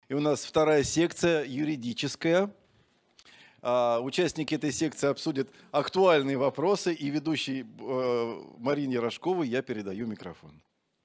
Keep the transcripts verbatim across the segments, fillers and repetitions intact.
И у нас вторая секция юридическая. А, Участники этой секции обсудят актуальные вопросы, и ведущей э, Марине Рожковой я передаю микрофон.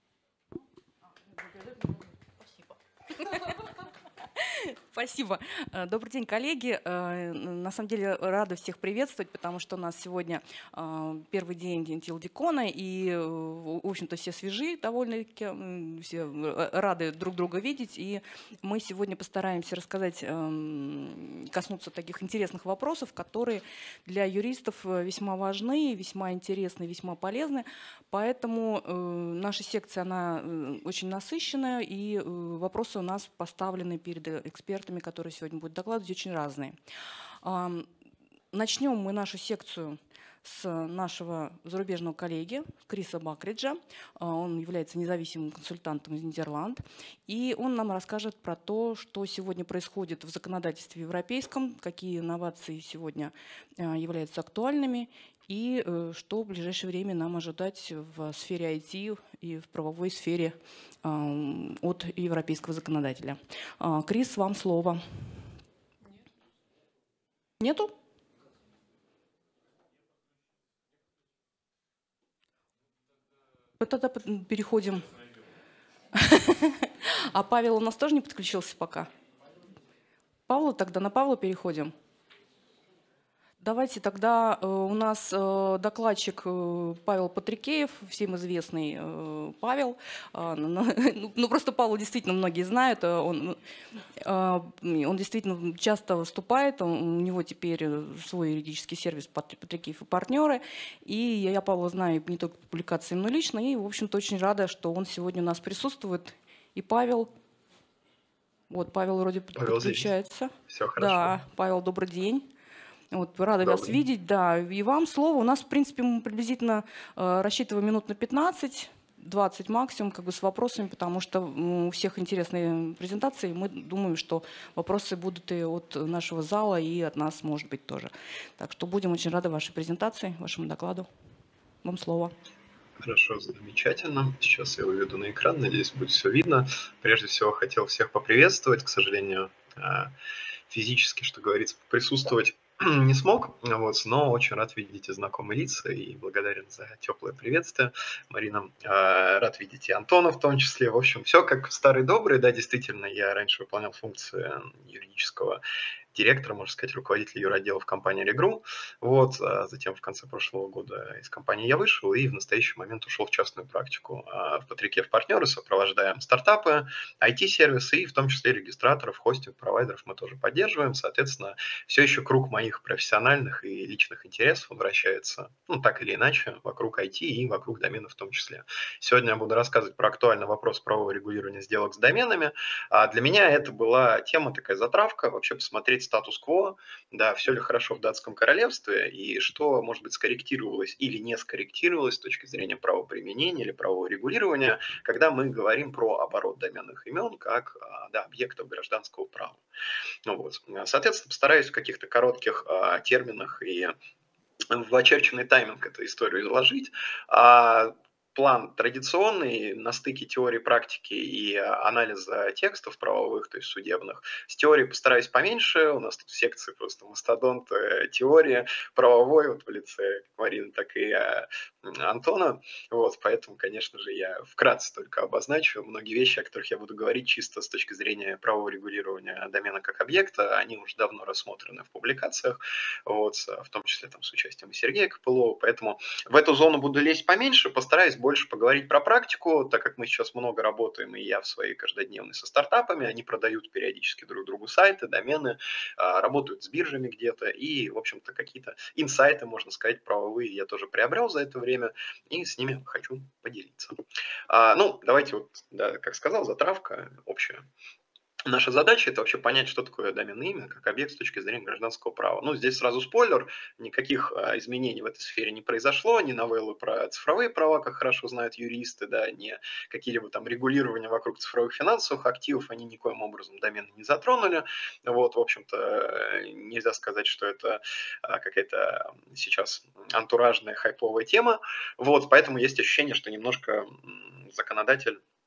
Спасибо. Э, Добрый день, коллеги. Э, н- На самом деле рада всех приветствовать, потому что у нас сегодня э, первый день Тилдикона, и, э, в в общем-то, все свежи довольно-таки, м, все э, рады друг друга видеть. И мы сегодня постараемся рассказать, эм, коснуться таких интересных вопросов, которые для юристов э, весьма важны, весьма интересны, весьма полезны. Поэтому э, наша секция, она э, очень насыщенная, и э, вопросы у нас поставлены перед э, экспертами, которые сегодня будут докладывать, очень разные. Ам, Начнем мы нашу секцию с нашего зарубежного коллеги Криса Бакриджа. А, Он является независимым консультантом из Нидерланд. И он нам расскажет про то, что сегодня происходит в законодательстве европейском, какие инновации сегодня а, являются актуальными, и э, что в ближайшее время нам ожидать в сфере ай ти и в правовой сфере ам, от европейского законодателя. А, Крис, вам слово. Нету? Вот тогда п- переходим. А Павел у нас тоже не подключился пока? Павла, тогда на Павла переходим. Давайте тогда э, у нас э, докладчик э, Павел Патрикеев, всем известный э, Павел. А, ну, ну, ну, просто Павла действительно многие знают. э, Он, э, он действительно часто выступает. он- У него теперь э, свой юридический сервис Патри- Патрикеев и партнеры. И я Павла знаю не только по публикациям, но лично. И, в общем-то, очень рада, что он сегодня у нас присутствует. И Павел, вот Павел вроде под- Павел здесь. подключается. Все хорошо. Да, Павел, добрый день. Вот, рада вас Добрый. видеть, да. И вам слово. У нас, в принципе, мы приблизительно э, рассчитываем минут на пятнадцать, двадцать максимум, как бы с вопросами, потому что м, у всех интересные презентации. Мы думаем, что вопросы будут и от нашего зала, и от нас, может быть, тоже. Так что будем очень рады вашей презентации, вашему докладу. Вам слово. Хорошо, замечательно. Сейчас я выведу на экран, надеюсь, будет все видно. Прежде всего, хотел всех поприветствовать. К сожалению, а, физически, что говорится, присутствовать не смог, вот, но очень рад видеть и знакомые лица, и благодарен за теплое приветствие. Марина, а, рад видеть и Антона в том числе. В общем, все как в старый добрый, да, действительно, я раньше выполнял функции юридического директора, можно сказать, руководителя юротдела в компании Регру. Вот, а затем в конце прошлого года из компании я вышел и в настоящий момент ушел в частную практику. А В Патрике в партнеры сопровождаем стартапы, ай ти-сервисы и в том числе регистраторов, хостинг-провайдеров мы тоже поддерживаем. Соответственно, все еще круг моих профессиональных и личных интересов вращается, ну, так или иначе, вокруг ай ти и вокруг доменов в том числе. Сегодня я буду рассказывать про актуальный вопрос правового регулирования сделок с доменами. А для меня это была тема, такая затравка, вообще посмотреть статус-кво, да, все ли хорошо в датском королевстве и что, может быть, скорректировалось или не скорректировалось с точки зрения правоприменения или правового регулирования, когда мы говорим про оборот доменных имен как а, да, объектов гражданского права. Ну, вот. Соответственно, постараюсь в каких-то коротких а, терминах и в очерченный тайминг эту историю изложить. А план традиционный на стыке теории, практики и анализа текстов правовых, то есть судебных. С теорией постараюсь поменьше, у нас тут секции просто мастодонт э, теории правовой, вот в лице как Марины, так и э, Антона. Вот, поэтому, конечно же, я вкратце только обозначу многие вещи, о которых я буду говорить чисто с точки зрения правового регулирования домена как объекта. Они уже давно рассмотрены в публикациях, вот, в том числе там, с участием и Сергея Копылова. Поэтому в эту зону буду лезть поменьше, постараюсь больше поговорить про практику, так как мы сейчас много работаем, и я в своей каждодневной со стартапами, они продают периодически друг другу сайты, домены, а, работают с биржами где-то, и, в общем-то, какие-то инсайты, можно сказать, правовые я тоже приобрел за это время, и с ними хочу поделиться. А, ну, давайте вот, да, как сказал, затравка общая. Наша задача – это вообще понять, что такое доменное имя как объект с точки зрения гражданского права. Ну, здесь сразу спойлер, никаких а, изменений в этой сфере не произошло, ни новеллы про цифровые права, как хорошо знают юристы, да, ни какие-либо там регулирования вокруг цифровых финансовых активов, они никоим образом домены не затронули. Вот, в общем-то, э, нельзя сказать, что это а, какая-то сейчас антуражная хайповая тема. Вот, поэтому есть ощущение, что немножко м, законодатель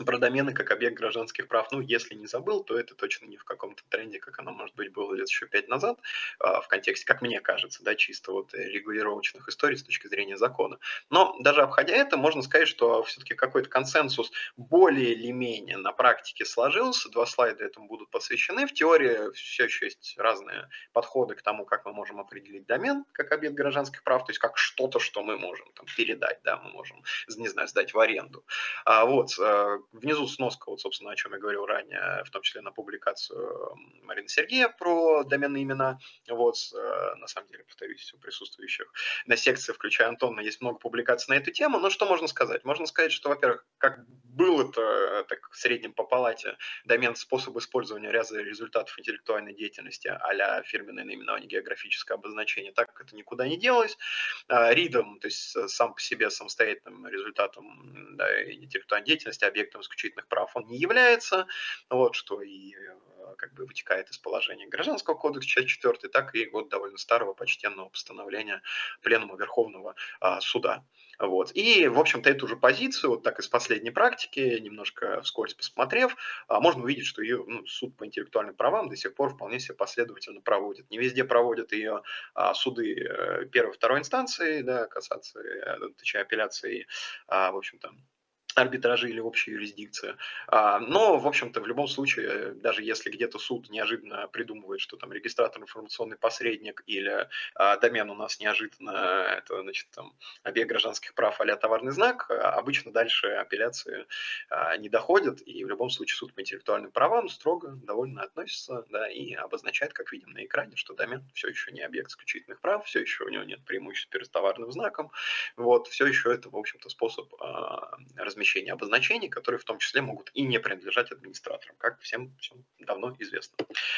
про домены как объект гражданских прав. Ну, если не забыл, то это точно не в каком-то тренде, как оно, может быть, было лет еще пять назад, а, в контексте, как мне кажется, да, чисто вот э, регулировочных историй с точки зрения закона. Но даже обходя это, можно сказать, что все-таки какой-то консенсус более или менее на практике сложился. Два слайда этому будут посвящены. В теории все еще есть разные подходы к тому, как мы можем определить домен как объект гражданских прав, то есть как что-то, что мы можем там передать, да, мы можем, не знаю, сдать в аренду. А, вот, э, внизу сноска, вот, собственно, о чем я говорил ранее, в том числе на публикацию Марины Сергея про доменные имена. Вот, э, на самом деле, повторюсь, у присутствующих на секции, включая Антона, есть много публикаций на эту тему. Но что можно сказать? Можно сказать, что, во-первых, как был это так, в среднем по палате домен способ использования ряда результатов интеллектуальной деятельности а-ля фирменное наименование, географическое обозначение, так как это никуда не делось. Ридом, то есть сам по себе самостоятельным результатом, да, интеллектуальной деятельности, объектом исключительных прав он не является, вот, что и как бы вытекает из положения Гражданского кодекса, часть четвёртая, так и вот довольно старого почтенного постановления Пленума Верховного а, Суда. Вот. И, в общем-то, эту же позицию, вот так из последней практики, немножко вскользь посмотрев, а, можно увидеть, что ее ну, суд по интеллектуальным правам до сих пор вполне себе последовательно проводит. Не везде проводят ее а, суды э, первой, второй инстанции, да, кассации, э, точнее, апелляции, а, в общем-то, арбитражи или общей юрисдикции. А, Но, в общем-то, в любом случае, даже если где-то суд неожиданно придумывает, что там регистратор информационный посредник или а, домен у нас неожиданно, это, значит, там, объект гражданских прав а-ля товарный знак, а, обычно дальше апелляции а, не доходят, и в любом случае суд по интеллектуальным правам строго довольно относится, да, и обозначает, как видим на экране, что домен все еще не объект исключительных прав, все еще у него нет преимуществ перед товарным знаком, вот, все еще это, в общем-то, способ а, размещения обозначений, которые в том числе могут и не принадлежать администраторам, как всем, всем давно известно.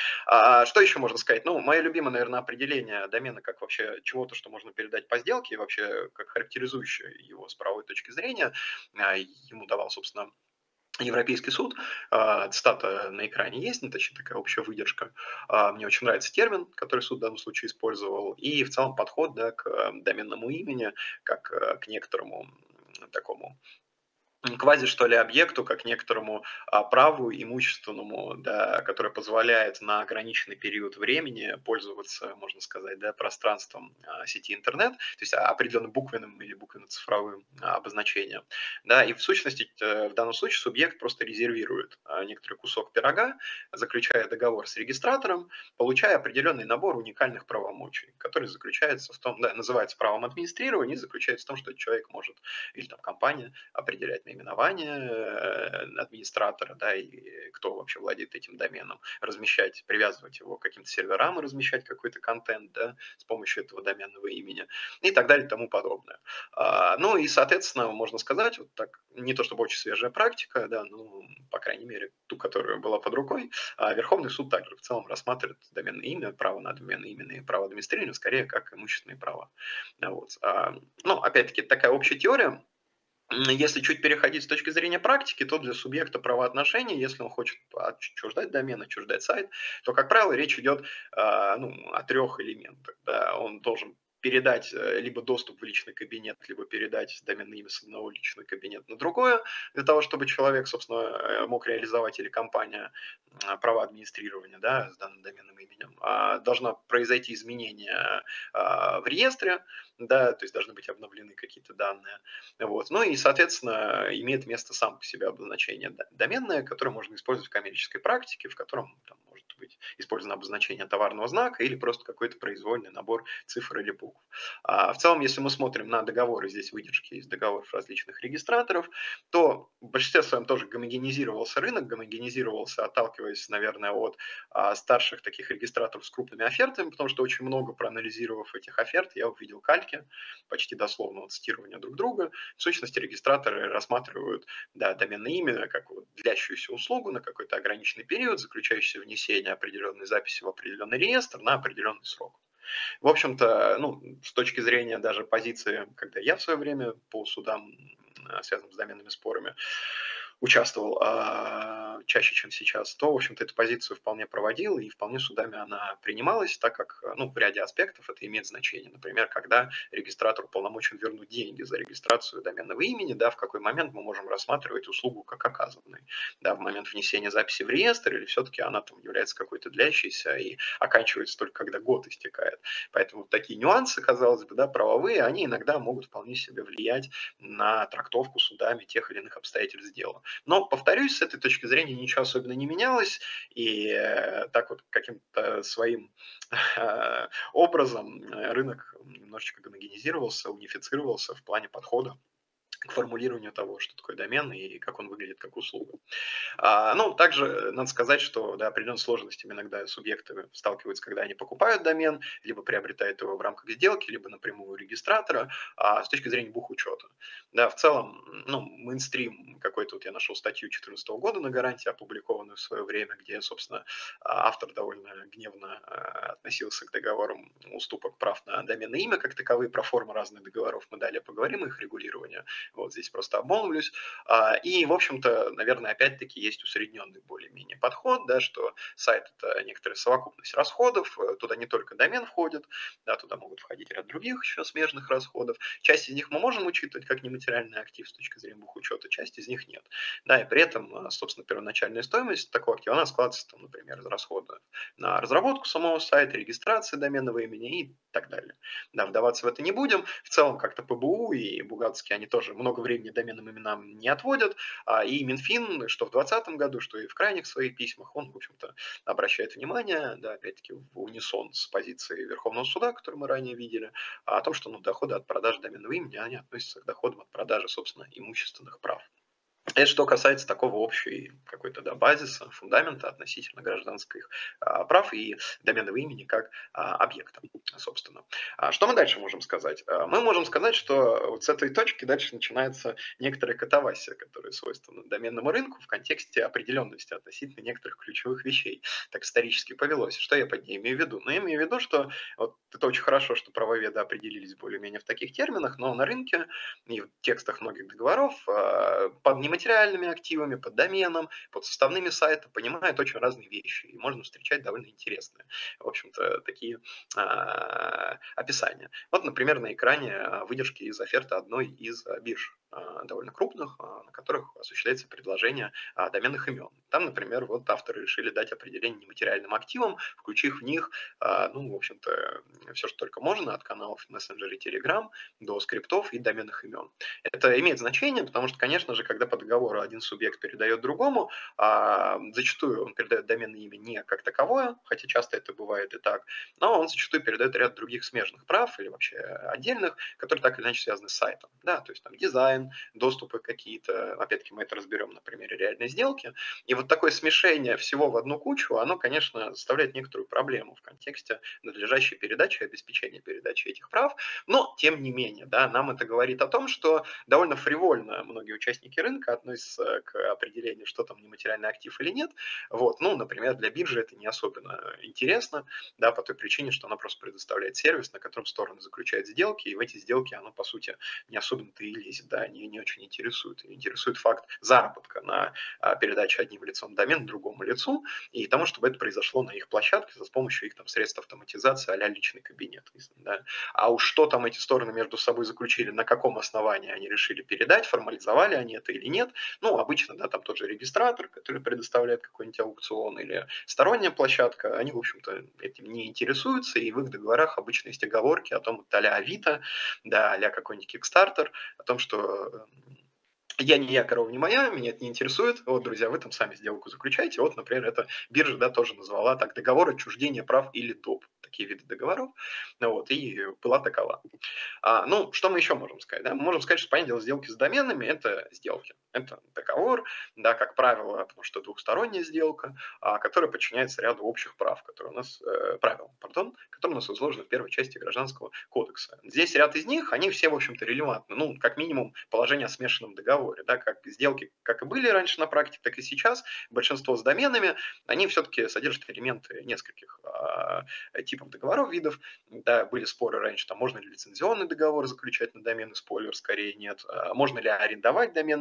А, что еще можно сказать? Ну, мое любимое, наверное, определение домена как вообще чего-то, что можно передать по сделке, и вообще как характеризующее его с правовой точки зрения, а, ему давал, собственно, Европейский суд, а, цитата на экране есть, ну, точнее, такая общая выдержка. А, Мне очень нравится термин, который суд в данном случае использовал, и в целом подход, да, к э, доменному имени, как э, к некоторому м, такому квази, что ли, объекту, как некоторому а, праву имущественному, да, которое позволяет на ограниченный период времени пользоваться, можно сказать, да, пространством а, сети интернет, то есть а, определенным буквенным или буквенно-цифровым а, обозначением. Да, и в сущности, э, в данном случае субъект просто резервирует а, некоторый кусок пирога, заключая договор с регистратором, получая определенный набор уникальных правомочий, который заключается в том, да, называется правом администрирования, и заключается в том, что человек может, или там компания, определять наименование э, администратора, да, и кто вообще владеет этим доменом, размещать, привязывать его к каким-то серверам и размещать какой-то контент, да, с помощью этого доменного имени и так далее и тому подобное. А, ну и, соответственно, можно сказать, вот так, не то чтобы очень свежая практика, да, ну, по крайней мере, ту, которая была под рукой, а Верховный суд также в целом рассматривает доменное имя, право на доменное имя и право администрирования скорее как имущественные права. Вот. А, ну, опять-таки, такая общая теория. Если чуть переходить с точки зрения практики, то для субъекта правоотношений, если он хочет отчуждать домен, отчуждать сайт, то, как правило, речь идет а, ну, о трех элементах. Да. Он должен передать э, либо доступ в личный кабинет, либо передать доменное имя с одного личного кабинета на другое, для того, чтобы человек, собственно, э, мог реализовать или компания а, права администрирования, да, с данным доменным именем. А, Должно произойти изменение а, в реестре, да, то есть должны быть обновлены какие-то данные. Вот. Ну и, соответственно, имеет место сам по себе обозначение д- доменное, которое можно использовать в коммерческой практике, в котором там, может быть использовано обозначение товарного знака или просто какой-то произвольный набор цифр или букв. А в целом, если мы смотрим на договоры, здесь выдержки из договоров различных регистраторов, то в большинстве своем тоже гомогенизировался рынок, гомогенизировался, отталкиваясь, наверное, от а, старших таких регистраторов с крупными офертами, потому что очень много проанализировав этих оферт, я увидел кальки, почти дословного цитирования друг друга. В сущности, регистраторы рассматривают, да, доменное имя как вот длящуюся услугу на какой-то ограниченный период, заключающийся в внесении определенной записи в определенный реестр на определенный срок. В общем-то, ну, с точки зрения даже позиции, когда я в свое время по судам, м, связанным с доменными спорами, участвовал, а, чаще, чем сейчас, то, в общем-то, эту позицию вполне проводил, и вполне судами она принималась, так как, ну, в ряде аспектов это имеет значение. Например, когда регистратор уполномочен вернуть деньги за регистрацию доменного имени, да, в какой момент мы можем рассматривать услугу как оказанной. Да, в момент внесения записи в реестр, или все-таки она там является какой-то длящейся и оканчивается только когда год истекает. Поэтому такие нюансы, казалось бы, да, правовые, они иногда могут вполне себе влиять на трактовку судами тех или иных обстоятельств дела. Но, повторюсь, с этой точки зрения ничего особенно не менялось, и э, так вот каким-то своим э, образом э, рынок немножечко гомогенизировался, унифицировался в плане подхода к формулированию того, что такое домен и как он выглядит как услуга. А, ну, также надо сказать, что да, определенными сложностями иногда субъекты сталкиваются, когда они покупают домен, либо приобретают его в рамках сделки, либо напрямую у регистратора, а с точки зрения бухучета. Да, в целом, ну, мейнстрим какой-то, вот я нашел статью две тысячи четырнадцатого года на гарантии, опубликованную в свое время, где, собственно, автор довольно гневно относился к договорам уступок прав на доменное имя как таковые, про формы разных договоров мы далее поговорим, их регулирование. Вот здесь просто обмолвлюсь. И, в общем-то, наверное, опять-таки есть усредненный более-менее подход, да, что сайт – это некоторая совокупность расходов, туда не только домен входит, да, туда могут входить ряд других еще смежных расходов. Часть из них мы можем учитывать как нематериальный актив с точки зрения бухучета, часть из них нет. Да, и при этом, собственно, первоначальная стоимость такого актива, она складывается, там, например, из расходов на разработку самого сайта, регистрации доменного имени и так далее. Да, вдаваться в это не будем. В целом, как-то ПБУ и бухгалтерские, они тоже много времени доменным именам не отводят, и Минфин, что в двадцатом году, что и в крайних своих письмах, он, в общем-то, обращает внимание, да, опять-таки, в унисон с позицией Верховного суда, которую мы ранее видели, о том, что ну, доходы от продажи доменного имени, они относятся к доходам от продажи, собственно, имущественных прав. Это что касается такого общего какой-то да, базиса, фундамента относительно гражданских а, прав и доменного имени как а, объекта, собственно. А что мы дальше можем сказать? А, мы можем сказать, что вот с этой точки дальше начинается некоторая катавасия, которая свойственна доменному рынку в контексте определенности относительно некоторых ключевых вещей. Так исторически повелось. Что я под ней имею в виду? Ну, я имею в виду, что вот это очень хорошо, что правоведы определились более-менее в таких терминах, но на рынке и в текстах многих договоров а, под нематериальными материальными активами, под доменом, под составными сайта, понимают очень разные вещи. И можно встречать довольно интересные, в общем-то, такие а, описания. Вот, например, на экране выдержки из оферты одной из бирж, а, довольно крупных, а, на которых осуществляется предложение а, доменных имен. Там, например, вот авторы решили дать определение нематериальным активам, включив в них, а, ну, в общем-то, все, что только можно, от каналов в мессенджере Telegram до скриптов и доменных имен. Это имеет значение, потому что, конечно же, когда по договору один субъект передает другому, а, зачастую он передает доменное имя не как таковое, хотя часто это бывает и так, но он зачастую передает ряд других смежных прав или вообще отдельных, которые так или иначе связаны с сайтом. Да, то есть там дизайн, доступы какие-то, опять-таки мы это разберем на примере реальной сделки. И вот такое смешение всего в одну кучу, оно, конечно, составляет некоторую проблему в контексте надлежащей передачи, обеспечения передачи этих прав, но, тем не менее, да, нам это говорит о том, что довольно фривольно многие участники рынка относятся к определению, что там нематериальный актив или нет. Вот. Ну, например, для биржи это не особенно интересно, да, по той причине, что она просто предоставляет сервис, на котором стороны заключают сделки, и в эти сделки оно, по сути, не особенно-то и лезет, да, не, не очень интересует. Интересует факт заработка на а, передаче одним лицом домен другому лицу, и тому, чтобы это произошло на их площадке с помощью их там средств автоматизации а-ля личный кабинет. Да. А уж что там эти стороны между собой заключили, на каком основании они решили передать, формализовали они это или нет. Ну, обычно, да, там тот же регистратор, который предоставляет какой-нибудь аукцион, или сторонняя площадка, они, в общем-то, этим не интересуются, и в их договорах обычно есть оговорки о том, а-ля Авито, да, а-ля какой-нибудь Kickstarter, о том, что я не я, корова не моя, меня это не интересует. Вот, друзья, вы там сами сделку заключаете. Вот, например, эта биржа, да, тоже назвала так договор отчуждения прав или доп. Такие виды договоров. Вот, и была такова. А, ну, что мы еще можем сказать? Да? Мы можем сказать, что, понятное дело, сделки с доменами – это сделки. Это договор, да, как правило, потому что двухсторонняя сделка, а, которая подчиняется ряду общих прав, которые у нас, э, правил, пардон, которые у нас изложены в первой части Гражданского кодекса. Здесь ряд из них, они все, в общем-то, релевантны. Ну, как минимум, положение о смешанном договоре. Да, как сделки, как и были раньше на практике, так и сейчас. Большинство с доменами, они все-таки содержат элементы нескольких а, типов договоров, видов. Да, были споры раньше, там, можно ли лицензионный договор заключать на домены, спойлер, скорее нет. А, можно ли арендовать доменное имя,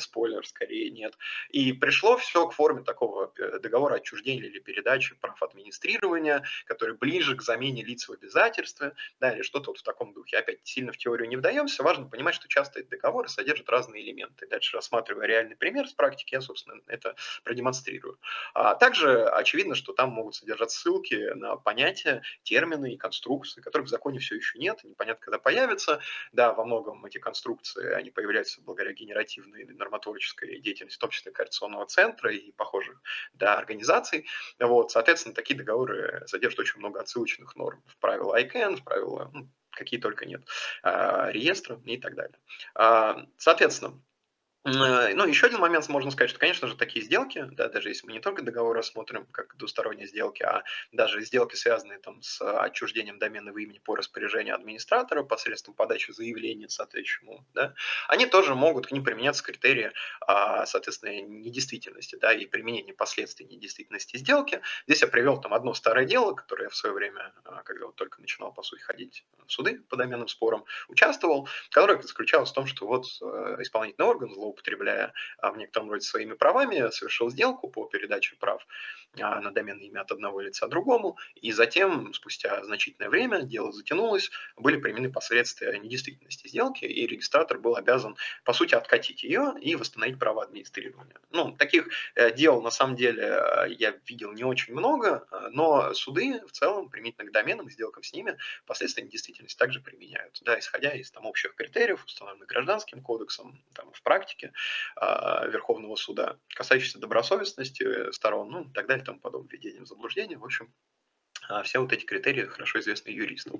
спойлер, скорее нет. И пришло все к форме такого э, договора отчуждения или передачи прав администрирования, который ближе к замене лиц в обязательстве, да, или что-то вот в таком духе. Опять сильно в теорию не вдаемся, важно понимать, что часто эти договоры содержат разные элементы. Дальше, рассматривая реальный пример с практики, я, собственно, это продемонстрирую. А также очевидно, что там могут содержать ссылки на понятия, термины и конструкции, которых в законе все еще нет, непонятно, когда появятся. Да, во многом эти конструкции, они появляются благодаря генеративной нормотворческой деятельности, в том числе Координационного центра и похожих, да, организаций. Вот, соответственно, такие договоры содержат очень много отсылочных норм в правила ай кей эн, в правила, ну, какие только нет, а, реестра и так далее. А, Соответственно, Э, Ну, еще один момент можно сказать, что, конечно же, такие сделки, да, даже если мы не только договор рассмотрим как двусторонние сделки, а даже сделки, связанные там с отчуждением доменного имени по распоряжению администратора посредством подачи заявления соответствующему, да, они тоже могут, к ним применяться критерии, а, соответственно, недействительности, да, и применения последствий недействительности сделки. Здесь я привел там одно старое дело, которое я в свое время, а, когда вот только начинал, по сути, ходить в суды по доменным спорам, участвовал, которое заключалось в том, что вот э, исполнительный орган, злоупотребляя а, в некотором роде своими правами, совершил сделку по передаче прав а, на доменное имя от одного лица другому, и затем, спустя значительное время, дело затянулось, были применены последствия недействительности сделки, и регистратор был обязан, по сути, откатить ее и восстановить право администрирования. Ну, таких э, дел, на самом деле, э, я видел не очень много, э, но суды в целом, применительно к доменам и сделкам с ними, последствия недействительности также применяют, да, исходя из там, общих критериев, установленных Гражданским кодексом, там, в практике э, Верховного суда, касающихся добросовестности сторон, ну и так далее, тому подобное, введением в заблуждение. В общем, э, все вот эти критерии хорошо известны юристам.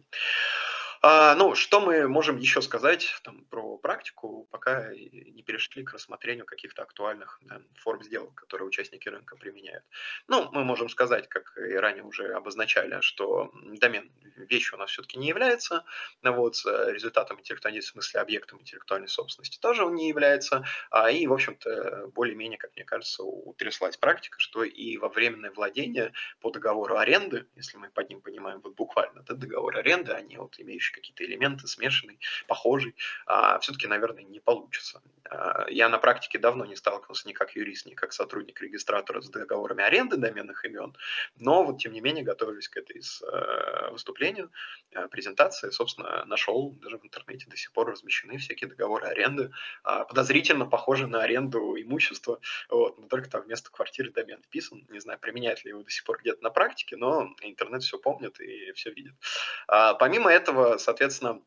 А, ну, что мы можем еще сказать там, про практику, пока не перешли к рассмотрению каких-то актуальных, да, форм сделок, которые участники рынка применяют. Ну, мы можем сказать, как и ранее уже обозначали, что домен вещью у нас все-таки не является, ну вот, с результатом интеллектуальной, в смысле объектом интеллектуальной собственности тоже он не является, а, и, в общем-то, более-менее, как мне кажется, утряслась практика, что и во временное владение по договору аренды, если мы под ним понимаем вот буквально, да, договор аренды, они вот имеющие какие-то элементы, смешанный, похожий, а, все-таки, наверное, не получится. А, я на практике давно не сталкивался ни как юрист, ни как сотрудник регистратора с договорами аренды доменных имен, но вот, тем не менее, готовились к этой э, выступлению, э, презентации, собственно, нашел, даже в интернете до сих пор размещены всякие договоры аренды, а, подозрительно похожи на аренду имущества, вот, но только там вместо квартиры домен вписан. Не знаю, применяет ли его до сих пор где-то на практике, но интернет все помнит и все видит. А, помимо этого, соответственно,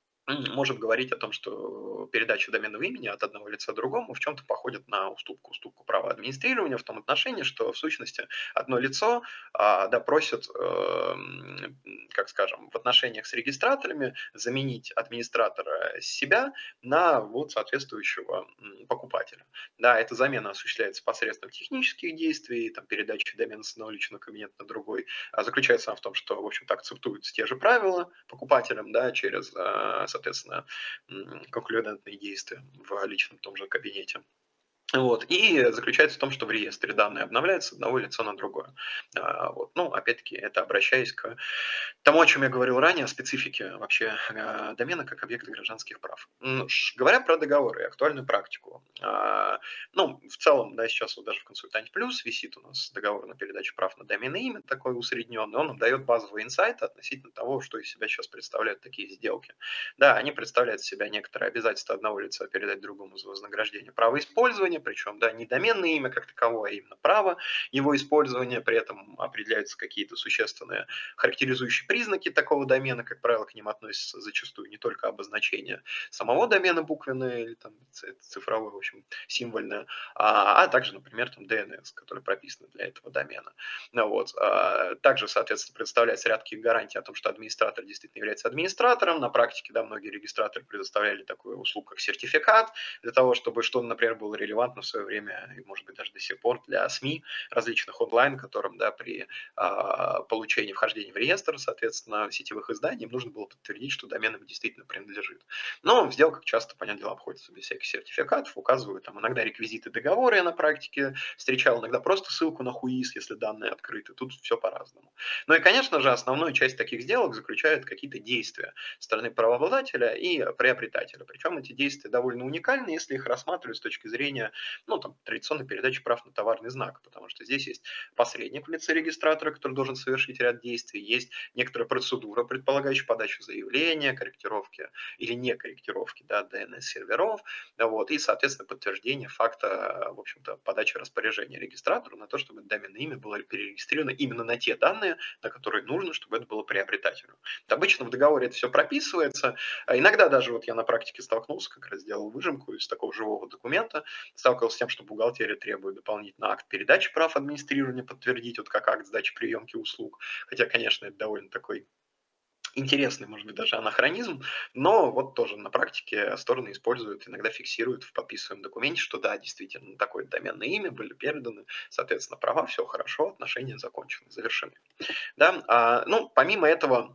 можем говорить о том, что передача доменного имени от одного лица другому в чем-то походит на уступку, уступку права администрирования в том отношении, что в сущности одно лицо а, да, просит, э, как скажем, в отношениях с регистраторами заменить администратора себя на вот соответствующего покупателя. Да, эта замена осуществляется посредством технических действий, там, передачи домена с одного личного кабинета на другой. А заключается она в том, что, в общем-то, акцептуются те же правила покупателям, да, через, соответственно, конкурентные действия в личном том же кабинете. Вот. И заключается в том, что в реестре данные обновляются с одного лица на другое. А, вот. Ну, опять-таки, это обращаясь к тому, о чем я говорил ранее, о специфике вообще э, домена как объекта гражданских прав. М, ш- Говоря про договоры и актуальную практику, а, ну, в целом, да, сейчас вот даже в «Консультанте Плюс» висит у нас договор на передачу прав на доменное имя, такой усредненный, он нам дает базовые инсайты относительно того, что из себя сейчас представляют такие сделки. Да, они представляют из себя некоторые обязательства одного лица передать другому за вознаграждение права использования, причем, да, не доменное имя как таковое, а именно право его использования, при этом определяются какие-то существенные характеризующие признаки такого домена, как правило, к ним относятся зачастую не только обозначение самого домена буквенное или там цифровое, в общем, символьное, а, а также, например, там ди эн эс, который прописан для этого домена. Ну, вот. а, Также, соответственно, представляется ряд таких гарантий о том, что администратор действительно является администратором. На практике, да, многие регистраторы предоставляли такую услугу, как сертификат, для того, чтобы что, например, было релевантно в свое время, и, может быть, даже до сих пор для СМИ различных онлайн, которым, да, при а, получении вхождения в реестр, соответственно, сетевых изданий, им нужно было подтвердить, что домен им действительно принадлежит. Но в сделках часто, понятное дело, обходится без всяких сертификатов, указывают там иногда реквизиты договора, договоры я на практике встречал, иногда просто ссылку на хуиз, если данные открыты. Тут все по-разному. Ну и, конечно же, основную часть таких сделок заключают какие-то действия со стороны правообладателя и приобретателя. Причем эти действия довольно уникальны, если их рассматривать с точки зрения, ну, там, традиционной передачи прав на товарный знак, потому что здесь есть посредник в лице регистратора, который должен совершить ряд действий, есть некоторая процедура, предполагающая подачу заявления, корректировки или не корректировки, да, ди эн эс-серверов, вот, и, соответственно, подтверждение факта, в общем-то, подачи распоряжения регистратору на то, чтобы доменное имя было перерегистрировано именно на те данные, на которые нужно, чтобы это было приобретателю. Обычно в договоре это все прописывается. А иногда даже вот я на практике столкнулся, как раз делал выжимку из такого живого документа, сталкивался с тем, что бухгалтерия требует дополнительно акт передачи прав администрирования подтвердить, вот как акт сдачи приемки услуг. Хотя, конечно, это довольно такой интересный, может быть, даже анахронизм, но вот тоже на практике стороны используют, иногда фиксируют в подписываемом документе, что да, действительно, такое доменное имя были переданы, соответственно, права, все хорошо, отношения закончены, завершены. Да? А, ну, помимо этого,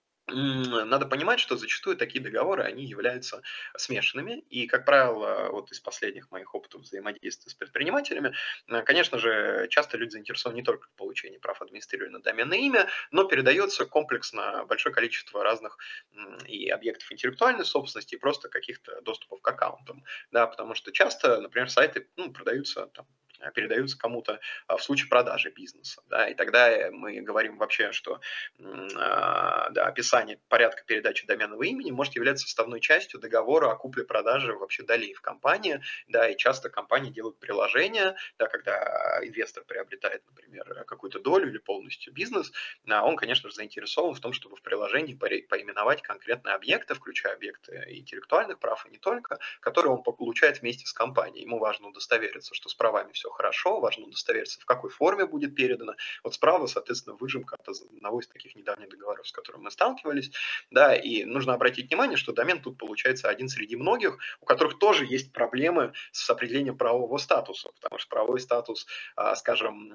м, надо понимать, что зачастую такие договоры, они являются смешанными. И, как правило, вот из последних моих опытов взаимодействия с предпринимателями, э, конечно же, часто люди заинтересованы не только в получении прав администрирования на доменное имя, но передается комплексно большое количество разных м, и объектов интеллектуальной собственности, и просто каких-то доступов к аккаунтам. Да, потому что часто, например, сайты ну, продаются там, а, передаются кому-то а, в случае продажи бизнеса. Да, и тогда э, мы говорим вообще, что м, а, да, описание порядка передачи доменного имени может являться составной частью договора о купле-продаже вообще долей в компании. Да, и часто компании делают приложения, да, когда инвестор приобретает, например, какую-то долю или полностью бизнес, а он, конечно же, заинтересован в том, чтобы в приложении поре- поименовать конкретные объекты, включая объекты интеллектуальных прав и не только, которые он получает вместе с компанией. Ему важно удостовериться, что с правами все хорошо, важно удостовериться, в какой форме будет передано. Вот справа, соответственно, выжимка от одного из таких недавних договоров, с которым мы сталкивались. Да, и нужно обратить внимание, что домен тут получается один среди многих, у которых тоже есть проблемы с определением правового статуса, потому что правовой статус, а, скажем,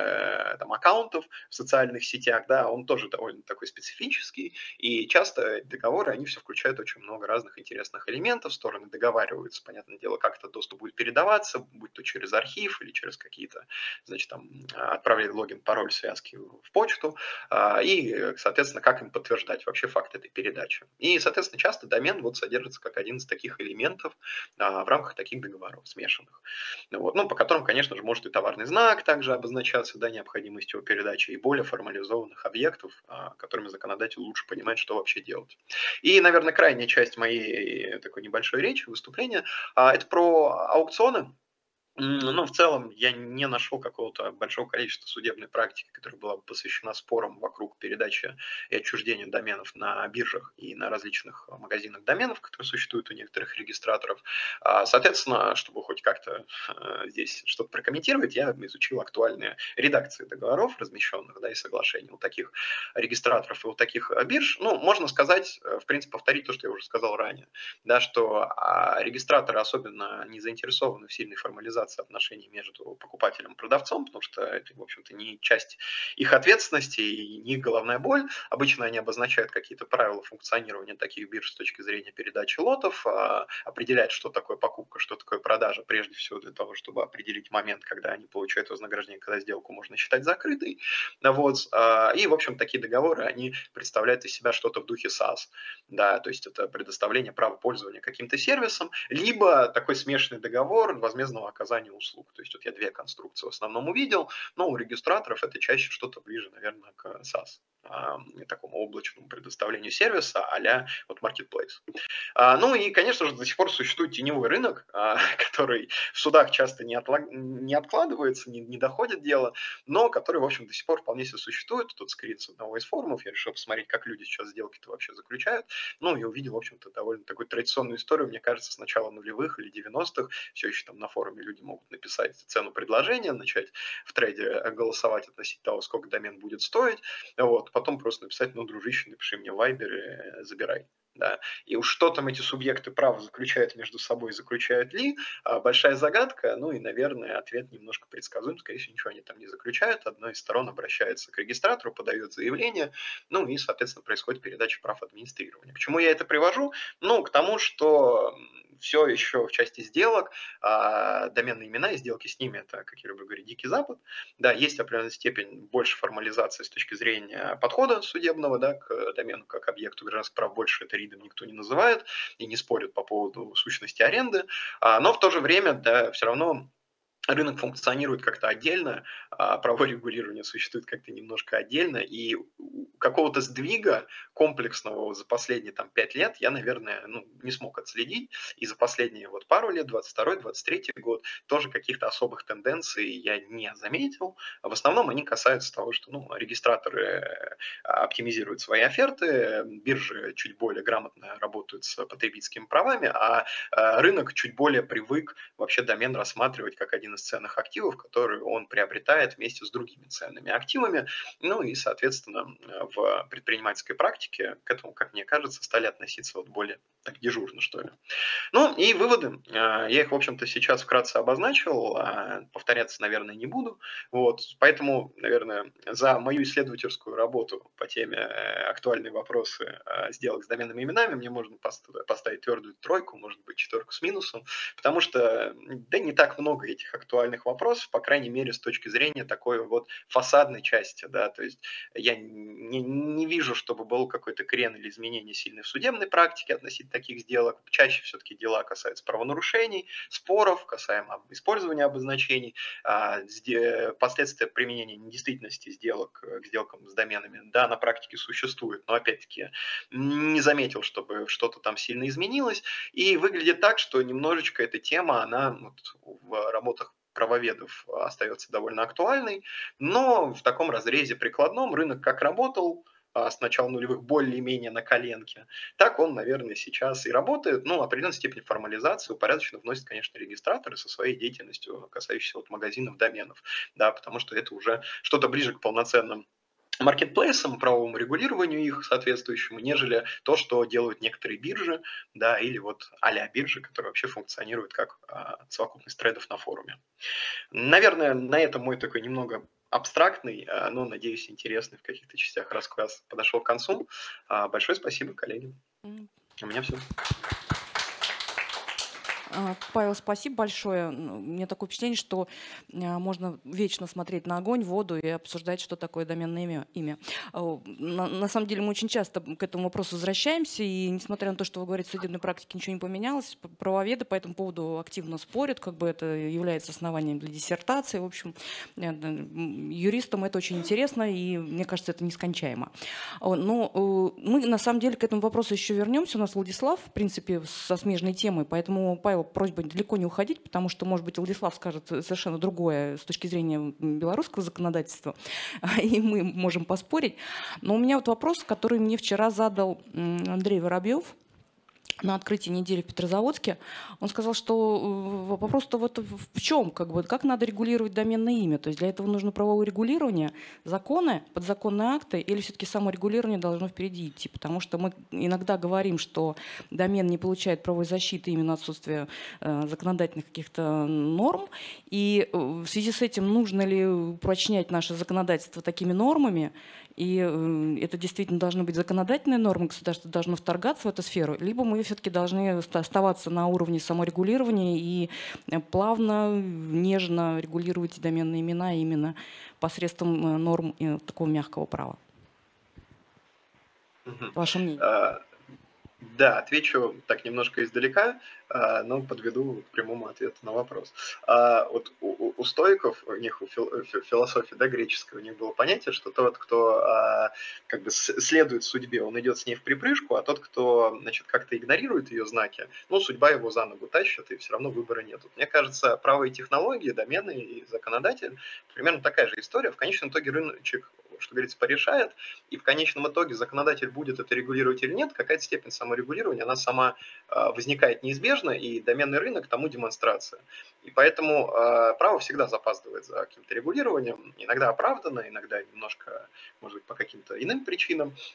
э, там, аккаунтов в социальных сетях, да, он тоже довольно такой специфический, и часто договоры, они все включают очень много разных интересных элементов, стороны договариваются, понятное дело, как этот доступ будет передаваться, будь то через архив или через какие-то, значит, там, отправлять логин, пароль, связки в почту, а, и, соответственно, как им подтверждать вообще факт этой передачи. И, соответственно, часто домен вот содержится как один из таких элементов а, в рамках таких договоров смешанных. Вот, ну, по которым, конечно же, может и товарный знак также обозначаться, да, необходимость его передачи, и более формализованных объектов, а, которыми законодатель лучше понимает, что вообще делать. И, наверное, крайняя часть моей такой небольшой речи, выступления, а, это про аукционы. М, ну, в целом, я не нашел какого-то большого количества судебной практики, которая была бы посвящена спорам вокруг передачи и отчуждения доменов на биржах и на различных а, магазинах доменов, которые существуют у некоторых регистраторов. А, Соответственно, чтобы хоть как-то э, здесь что-то прокомментировать, я изучил актуальные редакции договоров, размещенных, да, и соглашений у таких регистраторов и у таких а, бирж. Ну, можно сказать, э, в принципе, повторить то, что я уже сказал ранее, да, что а, регистраторы особенно не заинтересованы в сильной формализации отношений между покупателем и продавцом, потому что это, в общем-то, не часть их ответственности и не их головная боль. Обычно они обозначают какие-то правила функционирования таких бирж с точки зрения передачи лотов, а, определяют, что такое покупка, что такое продажа, прежде всего для того, чтобы определить момент, когда они получают вознаграждение, когда сделку можно считать закрытой. Вот. а, И, в общем, такие договоры, они представляют из себя что-то в духе сас. Да, то есть это предоставление права пользования каким-то сервисом, либо такой смешанный договор возмездного оказания услуг. То есть вот я две конструкции в основном увидел, но у регистраторов это чаще что-то ближе, наверное, к сас, а, такому облачному предоставлению сервиса а-ля вот marketplace. А, Ну и, конечно же, до сих пор существует теневой рынок, а, который в судах часто не, отлаг- не откладывается, не, не доходит дело, но который, в общем, до сих пор вполне себе существует. Тут скрин с одного из форумов, я решил посмотреть, как люди сейчас сделки-то вообще заключают. Ну, и увидел, в общем-то, довольно такую традиционную историю, мне кажется, с начала нулевых или девяностых. Все еще там на форуме люди могут написать цену предложения, начать в трейде э, голосовать относительно того, сколько домен будет стоить. Вот. Потом просто написать, ну, дружище, напиши мне в Вайбере, забирай. Да. И уж что там эти субъекты права заключают между собой, заключают ли, а, большая загадка. Ну и, наверное, ответ немножко предсказуем. Скорее всего, ничего они там не заключают. Одна из сторон обращается к регистратору, подает заявление, ну и, соответственно, происходит передача прав администрирования. К чему я это привожу? Ну, к тому, что все еще в части сделок, а, доменные имена и сделки с ними, это, как я люблю говорить, дикий запад. Да, есть определенная степень больше формализации с точки зрения подхода судебного, да, к домену как объекту гражданских прав. Больше это ридом никто не называет и не спорит по поводу сущности аренды. А, но в то же время, да, все равно рынок функционирует как-то отдельно, а правовое регулирование существует как-то немножко отдельно, и у- какого-то сдвига комплексного за последние там, пять лет я, наверное, ну, не смог отследить, и за последние вот пару лет, двадцать второй двадцать третий год, тоже каких-то особых тенденций я не заметил. В основном они касаются того, что ну, регистраторы э, оптимизируют свои оферты, биржи чуть более грамотно работают с потребительскими правами, а э, рынок чуть более привык вообще домен рассматривать как один из ценных активов, который он приобретает вместе с другими ценными активами. Ну и, соответственно, в предпринимательской практике к этому, как мне кажется, стали относиться вот более так дежурно, что ли. Ну и выводы. А, Я их, в общем-то, сейчас вкратце обозначил, а, повторяться, наверное, не буду. Вот. Поэтому, наверное, за мою исследовательскую работу по теме э, актуальные вопросы а, сделок с доменными именами мне можно пост- поставить твердую тройку, может быть, четверку с минусом, потому что да, не так много этих актуальных вопросов, по крайней мере, с точки зрения такой вот фасадной части. Да, то есть я не, не вижу, чтобы был какой-то крен или изменение сильной в судебной практике относительно таких сделок. Чаще все-таки дела касаются правонарушений, споров касаемо использования обозначений, а, последствия применения недействительности сделок к сделкам с доменами, да, на практике существует, но опять-таки не заметил, чтобы что-то там сильно изменилось. И выглядит так, что немножечко эта тема, она вот в работах правоведов остается довольно актуальной, но в таком разрезе прикладном рынок как работал а, с начала нулевых более-менее на коленке, так он, наверное, сейчас и работает. Ну, определенной степени формализации упорядоченно вносит, конечно, регистраторы со своей деятельностью, касающейся вот магазинов, доменов, да, потому что это уже что-то ближе к полноценным маркетплейсам, правовому регулированию их соответствующему, нежели то, что делают некоторые биржи, да, или вот а-ля биржи, которые вообще функционируют как а, совокупность трейдов на форуме. Наверное, на этом мой такой немного абстрактный, а, но, надеюсь, интересный в каких-то частях рассказ подошел к концу. А, Большое спасибо, коллеги. М. У меня все. А, Павел, спасибо большое. Ну, У меня такое впечатление, что а, можно вечно смотреть на огонь, воду и обсуждать, что такое доменное имя. имя. А, о, На, на самом деле мы очень часто к этому вопросу возвращаемся, и несмотря на то, что вы говорите, в судебной практике ничего не поменялось, п- правоведы по этому поводу активно спорят, как бы это является основанием для диссертации. В общем, э, да, м, юристам это очень интересно, и мне кажется, это нескончаемо. О, Но э, мы на самом деле к этому вопросу еще вернемся. У нас Владислав, в принципе, со смежной темой, поэтому, Павел, просьба далеко не уходить, потому что, может быть, Владислав скажет совершенно другое с точки зрения м, белорусского законодательства, и мы можем поспорить. Но у меня вот вопрос, который мне вчера задал м, Андрей Воробьев на открытии недели в Петрозаводске. Он сказал, что э, вопрос-то вот в в чем, как бы, как надо регулировать доменное имя. То есть для этого нужно правовое регулирование, законы, подзаконные акты, или все-таки саморегулирование должно впереди идти. Потому что мы иногда говорим, что домен не получает правовой защиты именно отсутствие э, законодательных каких-то норм. И э, в связи с этим нужно ли упрочнять наше законодательство такими нормами, и э, это действительно должны быть законодательные нормы, государство должно вторгаться в эту сферу, либо мы все-таки должны оста- оставаться на уровне саморегулирования и э, плавно, нежно регулировать доменные имена именно посредством э, норм э, такого мягкого права. Ваше мнение? Да, отвечу так немножко издалека, а, но подведу к прямому ответу на вопрос. А, Вот у, у- у стоиков, у них у фил- фи- философии, да, греческой, у них было понятие, что тот, кто а, как бы с- следует судьбе, он идет с ней в припрыжку, а тот, кто, значит, как-то игнорирует ее знаки, ну, судьба его за ногу тащит, и все равно выбора нет. Мне кажется, право и технологии, домены и законодатель примерно такая же история. В конечном итоге рыночек, что говорится, порешает, и в конечном итоге законодатель будет это регулировать или нет, какая-то степень саморегулирования, она сама э, возникает неизбежно, и доменный рынок тому демонстрация. И поэтому э, право всегда запаздывает за каким-то регулированием, иногда оправданно, иногда немножко, может быть, по каким-то иным причинам.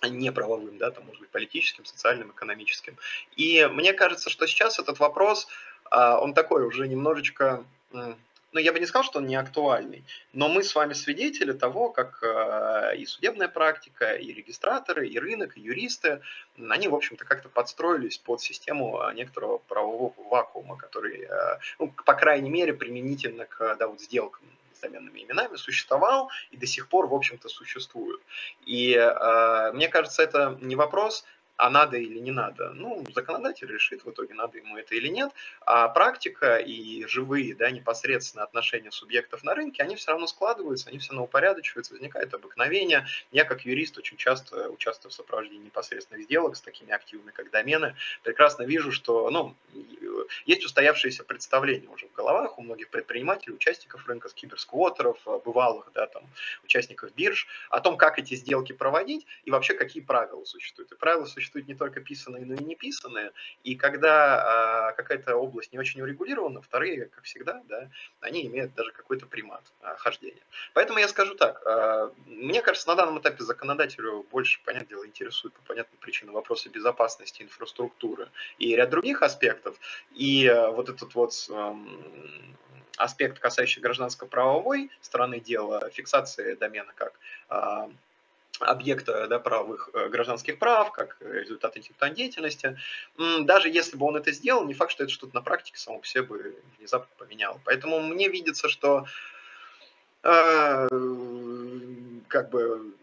неправовым, да, там, может быть, политическим, социальным, экономическим. И мне кажется, что сейчас этот вопрос, а, он такой уже немножечко, м, ну, я бы не сказал, что он не актуальный, но мы с вами свидетели того, как а, и судебная практика, и регистраторы, и рынок, и юристы, м, они, в общем-то, как-то подстроились под систему а, некоторого правового вакуума, который, а, ну, по крайней мере, применительно к, да, вот, сделкам с доменными именами существовал и до сих пор, в общем-то, существует. И э, мне кажется, это не вопрос, а надо или не надо. Ну, законодатель решит в итоге, надо ему это или нет. А практика и живые, да, непосредственно отношения субъектов на рынке, они все равно складываются, они все равно упорядочиваются, возникает обыкновение. Я, как юрист, очень часто участвую в сопровождении непосредственных сделок с такими активами, как домены. Прекрасно вижу, что, ну, есть устоявшиеся представления уже в головах у многих предпринимателей, участников рынка, киберсквотеров, бывалых, да, там, участников бирж, о том, как эти сделки проводить и вообще какие правила существуют. И правила существуют не только писанные, но и не писанные. И когда а, какая-то область не очень урегулирована, вторые, как всегда, да, они имеют даже какой-то примат а, хождения. Поэтому я скажу так, а, мне кажется, на данном этапе законодателю больше, понятное дело, интересует по понятным причинам вопросы безопасности инфраструктуры и ряд других аспектов. И а, вот этот вот аспект, касающий гражданско-правовой стороны дела, фиксации домена как а, объекта, да, правовых гражданских прав, как результат интеллектуальной деятельности, даже если бы он это сделал, не факт, что это что-то на практике само по себе бы внезапно поменяло. Поэтому мне видится, что э, как бы,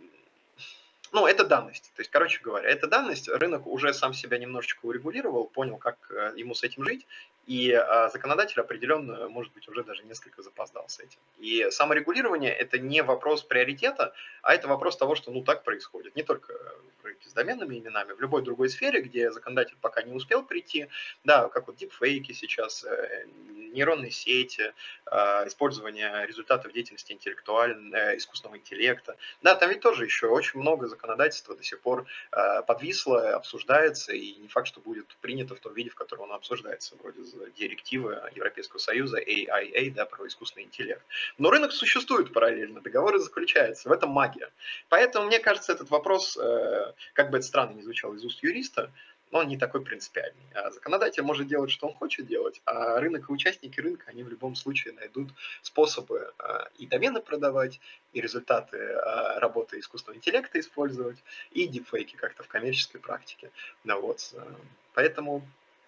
ну, это данность. То есть, короче говоря, это данность. Рынок уже сам себя немножечко урегулировал, понял, как ему с этим жить, и а, законодатель определенно, может быть, уже даже несколько запоздал с этим. И саморегулирование – это не вопрос приоритета, а это вопрос того, что ну так происходит. Не только в рынке с доменными именами, в любой другой сфере, где законодатель пока не успел прийти, да, как вот дипфейки сейчас, нейронные сети, использование результатов деятельности интеллектуального, искусственного интеллекта. Да, там ведь тоже еще очень много законодательства до сих пор подвисло, обсуждается, и не факт, что будет принято в том виде, в котором оно обсуждается, вроде директивы Европейского Союза эй ай эй, да, про искусственный интеллект. Но рынок существует параллельно, договоры заключаются, в этом магия. Поэтому, мне кажется, этот вопрос, как бы это странно не звучало из уст юриста, но он не такой принципиальный. А законодатель может делать, что он хочет делать, а рынок и участники рынка, они в любом случае найдут способы и домены продавать, и результаты работы искусственного интеллекта использовать, и дипфейки как-то в коммерческой практике. Ну, вот. Поэтому,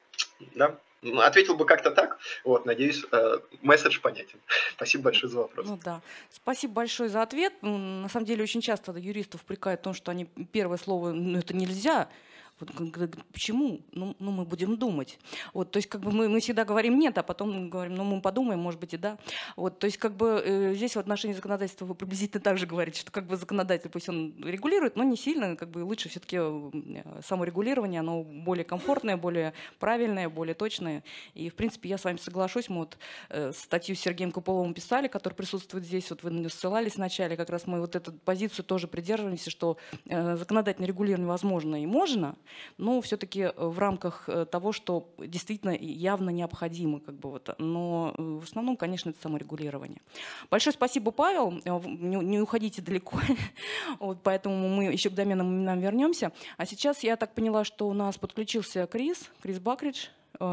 да, ответил бы как-то так. Вот, надеюсь, месседж понятен. Спасибо большое за вопрос. Ну да, спасибо большое за ответ. На самом деле очень часто юристов упрекают в том, что они первое слово, ну это нельзя. Вот, почему? Ну, ну, мы будем думать. Вот, то есть как бы мы, мы всегда говорим нет, а потом мы говорим, ну, мы подумаем, может быть, и да. Вот, то есть как бы э, здесь в отношении законодательства вы приблизительно так же говорите, что как бы законодатель, пусть он регулирует, но не сильно, как бы лучше все-таки саморегулирование, оно более комфортное, более правильное, более точное. И, в принципе, я с вами соглашусь. Мы вот э, статью с Сергеем Куполовым писали, который присутствует здесь, вот вы на нее ссылались вначале, как раз мы вот эту позицию тоже придерживаемся, что э, законодательное регулирование возможно и можно, но все-таки в рамках того, что действительно явно необходимо. Как бы вот. Но в основном, конечно, это саморегулирование. Большое спасибо, Павел. Не, не уходите далеко. Вот, поэтому мы еще к доменным именам вернемся. А сейчас я так поняла, что у нас подключился Крис, Крис Бакридж.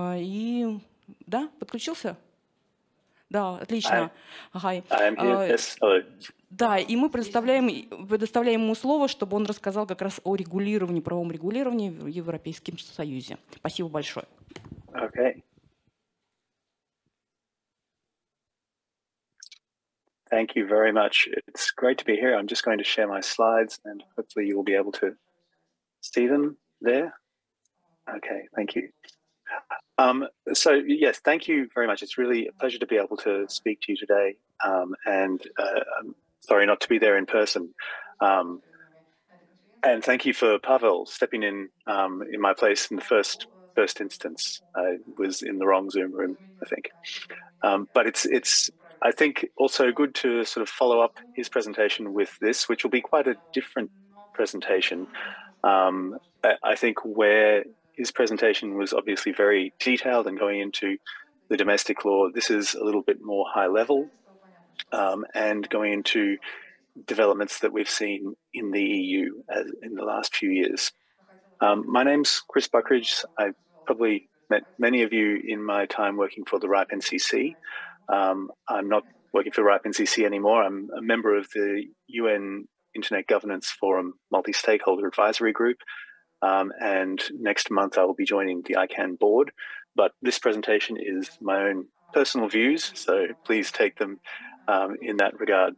И да, подключился? Да, отлично. Hi. I am here. Yes. Hello. Да, и мы предоставляем, предоставляем ему слово, чтобы он рассказал как раз о регулировании, правовом регулировании в Европейском Союзе. Спасибо большое. Okay. Thank you very much. It's great to be here. I'm just going to share my slides and hopefully you will be able to see them there. Okay, thank you. Um, so yes, thank you very much. It's really a pleasure to be able to speak to you today. Um, and uh, I'm sorry not to be there in person. Um, and thank you for Pavel stepping in um, in my place in the first first instance. I was in the wrong Zoom room, I think. Um, but it's it's I think also good to sort of follow up his presentation with this, which will be quite a different presentation. Um, I, I think where his presentation was obviously very detailed and going into the domestic law, this is a little bit more high level um, and going into developments that we've seen in the E U as, in the last few years. Um, my name's Chris Buckridge. I've probably met many of you in my time working for the RIPE N C C. Um, I'm not working for RIPE N C C anymore. I'm a member of the U N Internet Governance Forum Multi-Stakeholder Advisory Group. Um, and next month I will be joining the I CANN board. But this presentation is my own personal views, so please take them um, in that regard.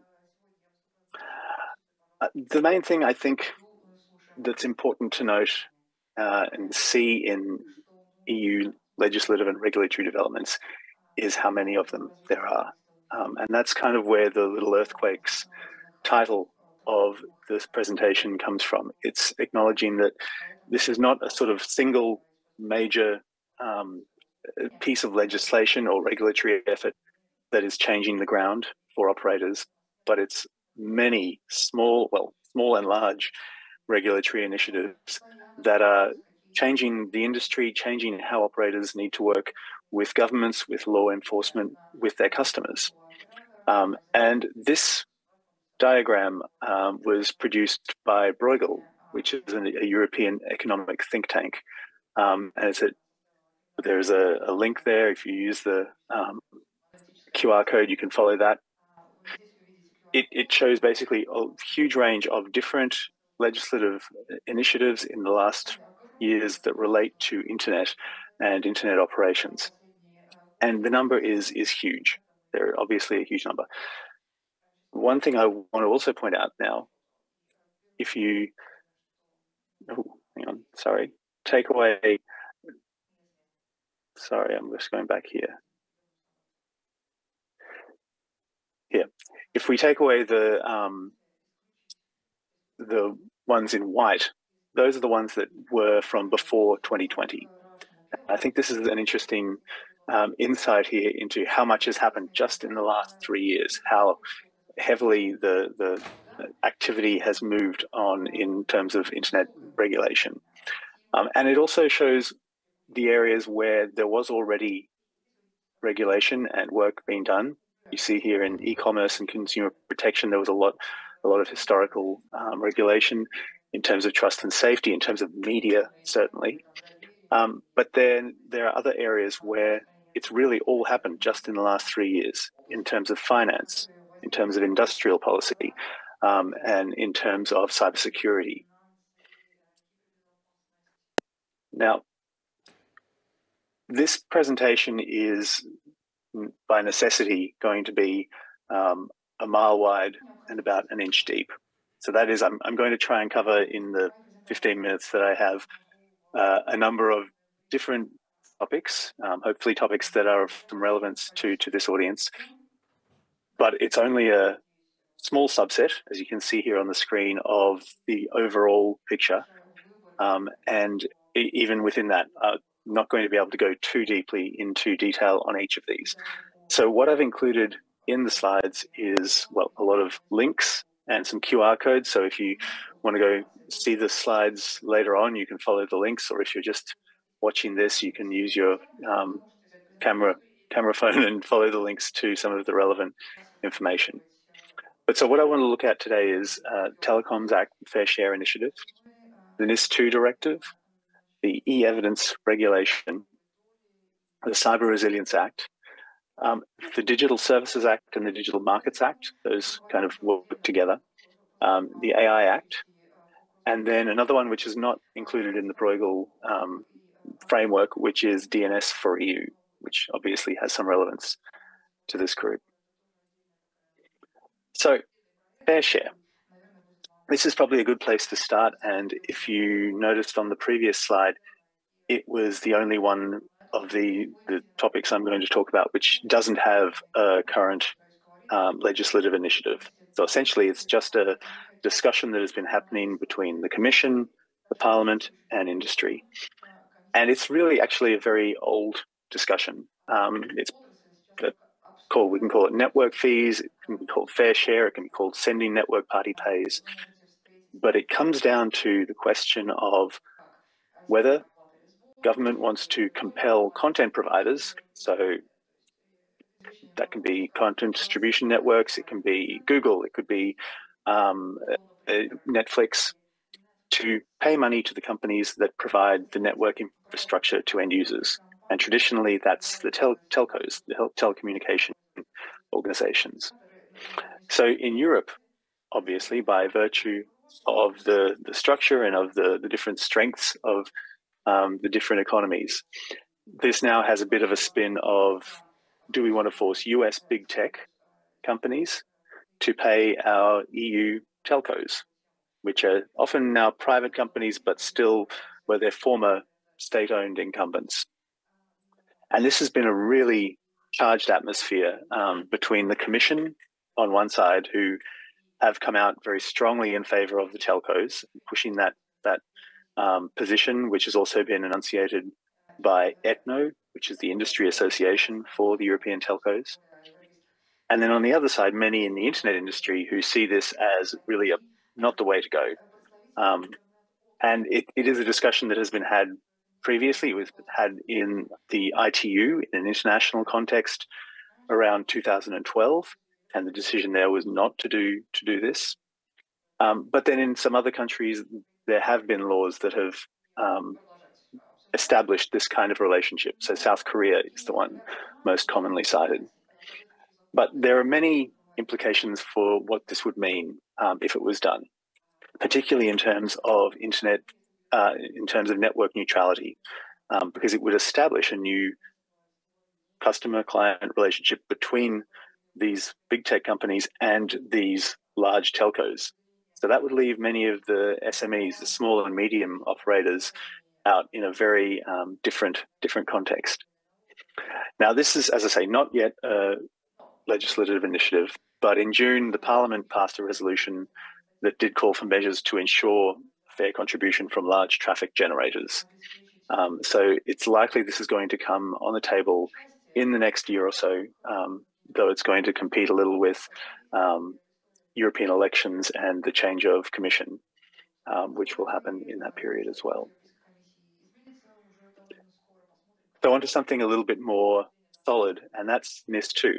Uh, the main thing I think that's important to note uh, and see in E U legislative and regulatory developments is how many of them there are. Um, and that's kind of where the Little Earthquakes title of this presentation comes from. It's acknowledging that this is not a sort of single major um, piece of legislation or regulatory effort that is changing the ground for operators, but it's many small, well, small and large regulatory initiatives that are changing the industry, changing how operators need to work with governments, with law enforcement, with their customers. Um, and this diagram um, was produced by Bruegel, which is an, a European economic think tank. Um, and it's a, there's a, a link there. If you use the um, Q R code, you can follow that. It, it shows basically a huge range of different legislative initiatives in the last years that relate to internet and internet operations. And the number is, is huge. They're obviously a huge number. One thing I want to also point out now, if you, oh, hang on, sorry, take away, sorry, I'm just going back here. Here, if we take away the, um, the ones in white, those are the ones that were from before twenty twenty. I think this is an interesting um, insight here into how much has happened just in the last three years, how heavily the, the activity has moved on in terms of internet regulation. Um, and it also shows the areas where there was already regulation and work being done. You see here in e-commerce and consumer protection, there was a lot, a lot of historical um, regulation in terms of trust and safety, in terms of media, certainly. Um, but then there are other areas where it's really all happened just in the last three years in terms of finance, in terms of industrial policy, um, and in terms of cybersecurity. Now, this presentation is by necessity going to be um, a mile wide and about an inch deep. So that is, I'm, I'm going to try and cover in the fifteen minutes that I have uh, a number of different topics, um, hopefully topics that are of some relevance to, to this audience. But it's only a small subset, as you can see here on the screen, of the overall picture. Um, and e even within that, I'm not going to be able to go too deeply into detail on each of these. So what I've included in the slides is, well, a lot of links and some Q R codes. So if you want to go see the slides later on, you can follow the links, or if you're just watching this, you can use your um, camera, camera phone and follow the links to some of the relevant information. But so what I want to look at today is uh, Telecoms Act Fair Share Initiative, the NIS two Directive, the e-evidence regulation, the Cyber Resilience Act, um, the Digital Services Act and the Digital Markets Act, those kind of work together, um, the A I Act, and then another one which is not included in the Bruegel um, framework, which is D N S for E U, which obviously has some relevance to this group. So, fair share. This is probably a good place to start, and if you noticed on the previous slide, it was the only one of the, the topics I'm going to talk about which doesn't have a current um, legislative initiative. So essentially it's just a discussion that has been happening between the Commission, the Parliament and industry. And it's really actually a very old discussion. Um, it's called, we can call it network fees, it can be called fair share, it can be called sending network party pays. But it comes down to the question of whether government wants to compel content providers, so that can be content distribution networks, it can be Google, it could be um, uh, Netflix to pay money to the companies that provide the network infrastructure to end users. And traditionally, that's the tel telcos, the telecommunication organizations. So in Europe, obviously, by virtue of the, the structure and of the, the different strengths of um, the different economies, this now has a bit of a spin of, do we want to force U S big tech companies to pay our E U telcos, which are often now private companies, but still were their former state-owned incumbents. And this has been a really charged atmosphere um, between the Commission on one side, who have come out very strongly in favor of the telcos, pushing that, that um, position, which has also been enunciated by E T N O, which is the industry association for the European telcos. And then on the other side, many in the internet industry who see this as really a, not the way to go. Um, and it, it is a discussion that has been had previously. It was had in the I T U in an international context around two thousand twelve, and the decision there was not to do to do this. Um, but then in some other countries, there have been laws that have um, established this kind of relationship. So South Korea is the one most commonly cited. But there are many implications for what this would mean um, if it was done, particularly in terms of internet, uh, in terms of network neutrality, um, because it would establish a new customer-client relationship between these big tech companies and these large telcos. So that would leave many of the S M Es, the small and medium operators, out in a very um, different, different context. Now, this is, as I say, not yet a legislative initiative, but in June, the Parliament passed a resolution that did call for measures to ensure fair contribution from large traffic generators. Um, so it's likely this is going to come on the table in the next year or so, um, though it's going to compete a little with um, European elections and the change of commission, um, which will happen in that period as well. So on to something a little bit more solid, and that's NIS two.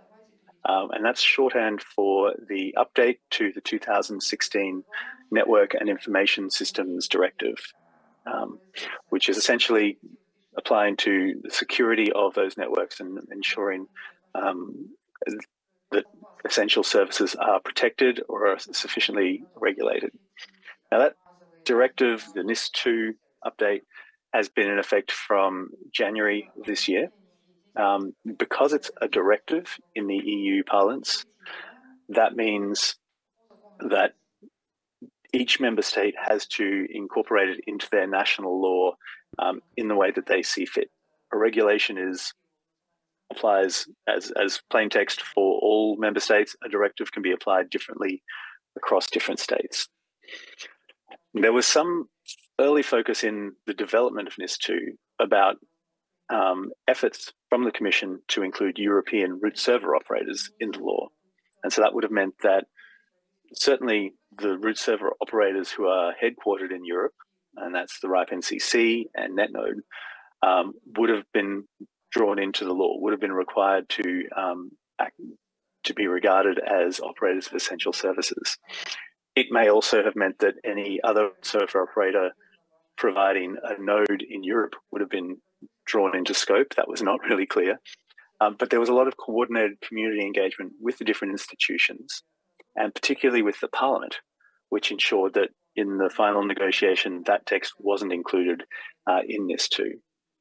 Um, and that's shorthand for the update to the two thousand sixteen Network and Information Systems Directive, um, which is essentially applying to the security of those networks and ensuring um, that essential services are protected or are sufficiently regulated. Now that directive, the NIS two update, has been in effect from January of this year. Um, because it's a directive in the E U parlance, that means that each member state has to incorporate it into their national law um, in the way that they see fit. A regulation is applies as, as plain text for all member states. A directive can be applied differently across different states. There was some early focus in the development of NIS two about um, efforts from the Commission to include European root server operators in the law. And so that would have meant that certainly the root server operators who are headquartered in Europe, and that's the RIPE N C C and NetNode, um, would have been drawn into the law, would have been required to um, act, to be regarded as operators of essential services. It may also have meant that any other server operator providing a node in Europe would have been drawn into scope. That was not really clear. Um, but there was a lot of coordinated community engagement with the different institutions, and particularly with the Parliament, which ensured that in the final negotiation, that text wasn't included uh, in NIS two.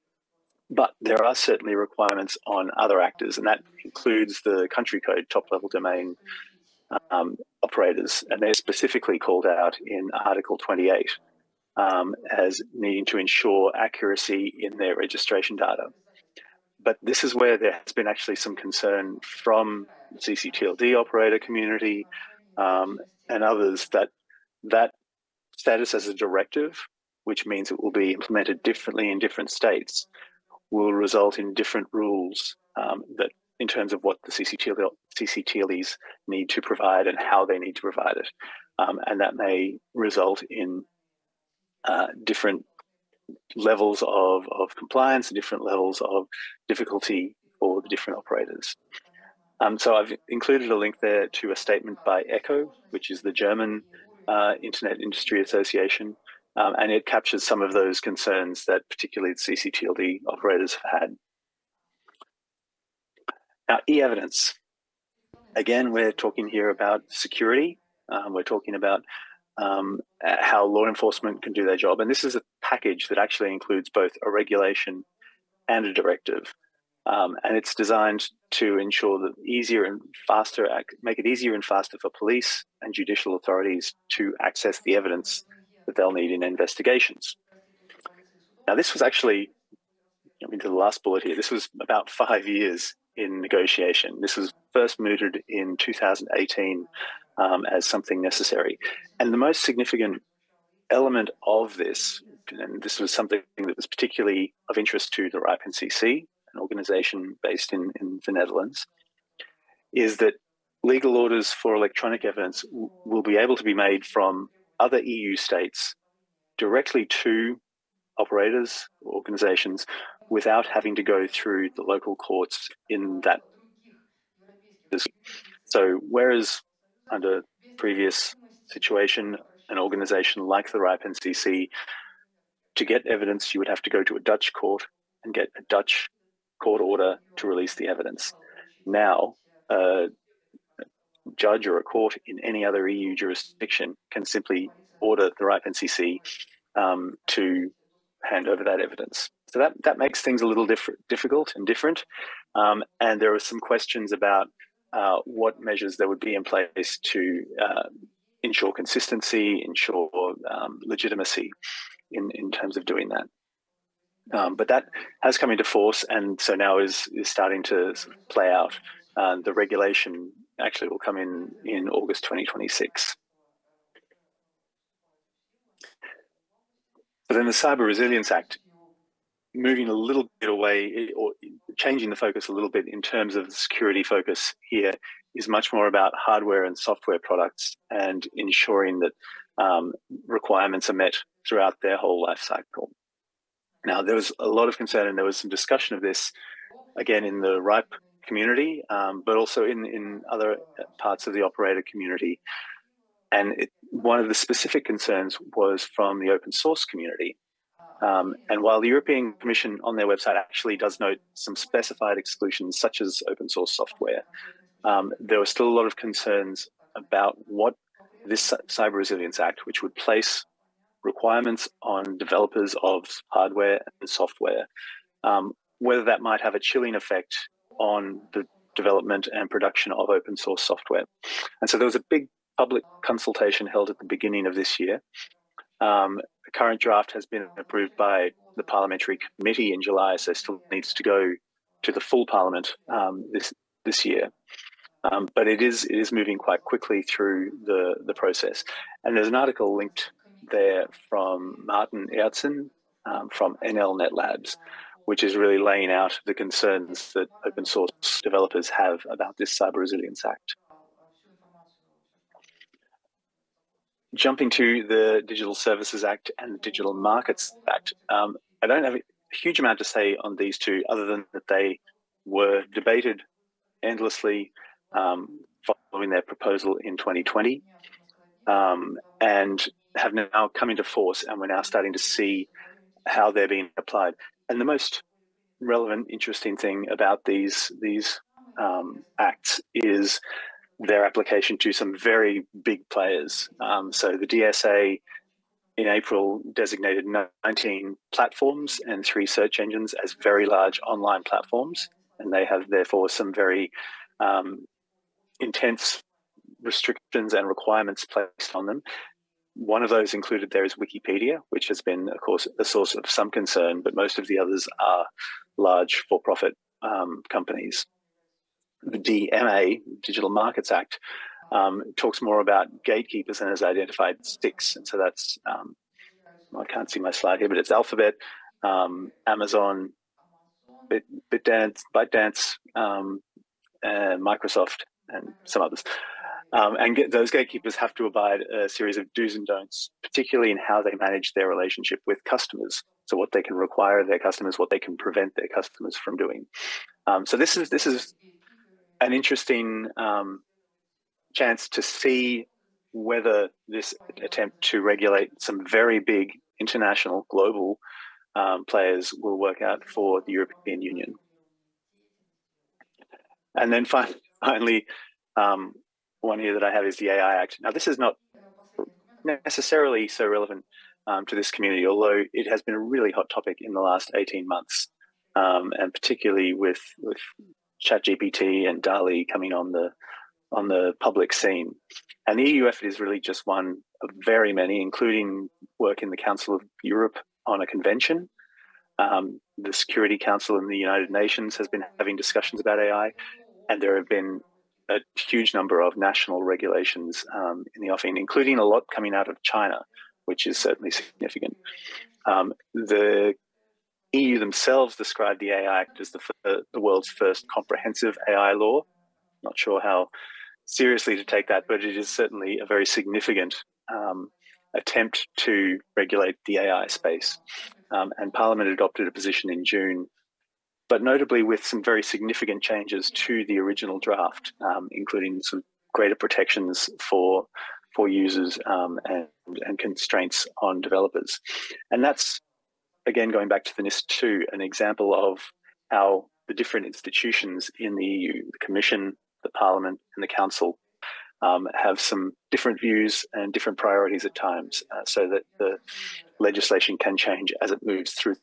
But there are certainly requirements on other actors, and that includes the country code top-level domain um, operators, and they're specifically called out in Article twenty-eight um, as needing to ensure accuracy in their registration data. But this is where there has been actually some concern from the C C T L D operator community um, and others that that status as a directive, which means it will be implemented differently in different states, will result in different rules um, that in terms of what the C C T L Es need to provide and how they need to provide it. Um, and that may result in uh, different levels of, of compliance and different levels of difficulty for the different operators. Um, so I've included a link there to a statement by ECHO, which is the German uh, Internet Industry Association, um, and it captures some of those concerns that particularly the C C T L D operators have had. Now, e-evidence. Again, we're talking here about security. Um, we're talking about um, how law enforcement can do their job. And this is a package that actually includes both a regulation and a directive. Um, and it's designed to ensure that easier and faster, make it easier and faster for police and judicial authorities to access the evidence that they'll need in investigations. Now, this was actually, I mean, to the last bullet here, this was about five years in negotiation. This was first mooted in two thousand eighteen um, as something necessary. And the most significant element of this, and this was something that was particularly of interest to the R I P N C C, an organization based in, in the Netherlands, is that legal orders for electronic evidence w- will be able to be made from other E U states directly to operators, organizations, without having to go through the local courts in that. So whereas under previous situation, an organization like the R I P N C C, to get evidence, you would have to go to a Dutch court and get a Dutch court order to release the evidence. Now, a judge or a court in any other E U jurisdiction can simply order the R I P N C C um, to hand over that evidence. So that, that makes things a little diff- difficult and different. Um, and there are some questions about uh, what measures there would be in place to uh, ensure consistency, ensure um, legitimacy in, in terms of doing that. Um, but that has come into force, and so now is, is starting to sort of play out. Uh, the regulation actually will come in in August twenty twenty-six. But then the Cyber Resilience Act, moving a little bit away or changing the focus a little bit in terms of the security focus here, is much more about hardware and software products and ensuring that um, requirements are met throughout their whole life cycle. Now, there was a lot of concern and there was some discussion of this, again, in the R I P community, um, but also in, in other parts of the operator community. And it, one of the specific concerns was from the open source community. Um, and while the European Commission on their website actually does note some specified exclusions, such as open source software, um, there were still a lot of concerns about what this Cyber Resilience Act, which would place requirements on developers of hardware and software, um, whether that might have a chilling effect on the development and production of open source software. And so there was a big public consultation held at the beginning of this year. Um, the current draft has been approved by the Parliamentary Committee in July, so still needs to go to the full Parliament um, this this year. Um, but it is it is moving quite quickly through the, the process. And there's an article linked there from Martin Ertzen um, from N L Net Labs, which is really laying out the concerns that open source developers have about this Cyber Resilience Act. Jumping to the Digital Services Act and the Digital Markets Act, um, I don't have a huge amount to say on these two, other than that they were debated endlessly um, following their proposal in twenty twenty, um, and have now come into force, and we're now starting to see how they're being applied. And the most relevant, interesting thing about these, these um, acts is their application to some very big players. Um, so the D S A in April designated nineteen platforms and three search engines as very large online platforms, and they have therefore some very um, intense restrictions and requirements placed on them. One of those included there is Wikipedia, which has been, of course, a source of some concern, but most of the others are large for-profit um, companies. The D M A, Digital Markets Act, um, talks more about gatekeepers and has identified six. And so that's, um, I can't see my slide here, but it's Alphabet, um, Amazon, Bit, BitDance, ByteDance, um, and Microsoft, and some others. Um, and get, those gatekeepers have to abide a series of do's and don'ts, particularly in how they manage their relationship with customers. So what they can require of their customers, what they can prevent their customers from doing. Um, so this is this is an interesting um, chance to see whether this attempt to regulate some very big international global um, players will work out for the European Union. And then fi finally, um, one here that I have is the A I Act. Now, this is not necessarily so relevant um, to this community, although it has been a really hot topic in the last eighteen months, um, and particularly with, with ChatGPT and DALL-E coming on the on the public scene. And the E U effort is really just one of very many, including work in the Council of Europe on a convention. Um, the Security Council in the United Nations has been having discussions about A I, and there have been a huge number of national regulations um, in the offing, including a lot coming out of China, which is certainly significant. Um, the E U themselves described the A I Act as the, the world's first comprehensive A I law. Not sure how seriously to take that, but it is certainly a very significant um, attempt to regulate the A I space. Um, and Parliament adopted a position in June, but notably with some very significant changes to the original draft, um, including some greater protections for for users um, and, and constraints on developers. And that's, again, going back to the NIS two, an example of how the different institutions in the E U, the Commission, the Parliament and the Council um, have some different views and different priorities at times uh, so that the legislation can change as it moves through the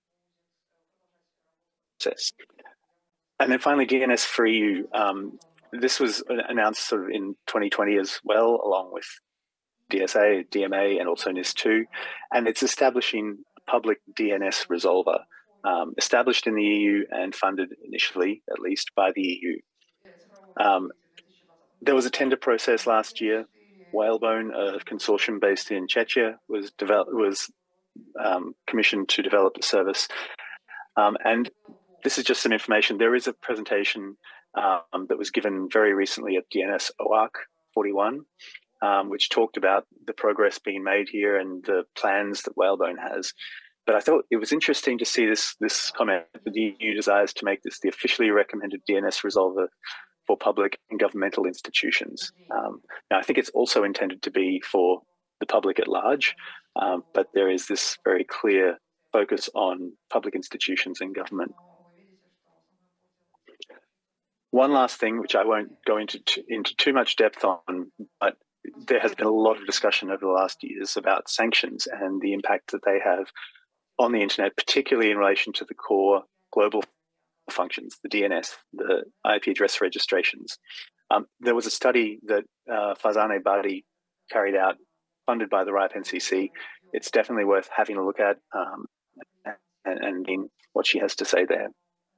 process. And then finally, D N S for E U. Um, this was announced sort of in twenty twenty as well, along with D S A, D M A, and also NIS two. And it's establishing a public D N S resolver, um, established in the E U and funded initially, at least, by the E U. Um, there was a tender process last year. Whalebone, a consortium based in Czechia, was developed, was um, commissioned to develop the service. Um, and this is just some information. There is a presentation um, that was given very recently at D N S O A R C forty-one, um, which talked about the progress being made here and the plans that Whalebone has. But I thought it was interesting to see this, this comment that the E U desires to make this the officially recommended D N S resolver for public and governmental institutions. Um, now, I think it's also intended to be for the public at large, um, but there is this very clear focus on public institutions and government. One last thing, which I won't go into, into too much depth on, but there has been a lot of discussion over the last years about sanctions and the impact that they have on the internet, particularly in relation to the core global functions, the D N S, the I P address registrations. Um, there was a study that uh, Farzaneh Badi carried out, funded by the RIPE N C C. It's definitely worth having a look at um, and, and in what she has to say there.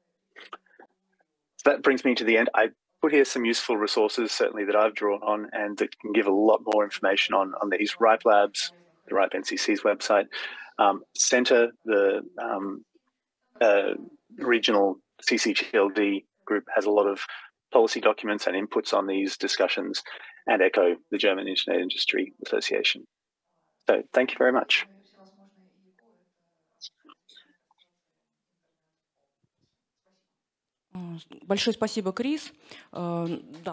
So that brings me to the end. I put here some useful resources, certainly that I've drawn on, and that can give a lot more information on, on these RIPE Labs, the RIPE N C C's website. Um, Centre, the um, uh, regional C C T L D group, has a lot of policy documents and inputs on these discussions, and ECHO, the German Internet Industry Association. So thank you very much. Большое спасибо, Крис. Да.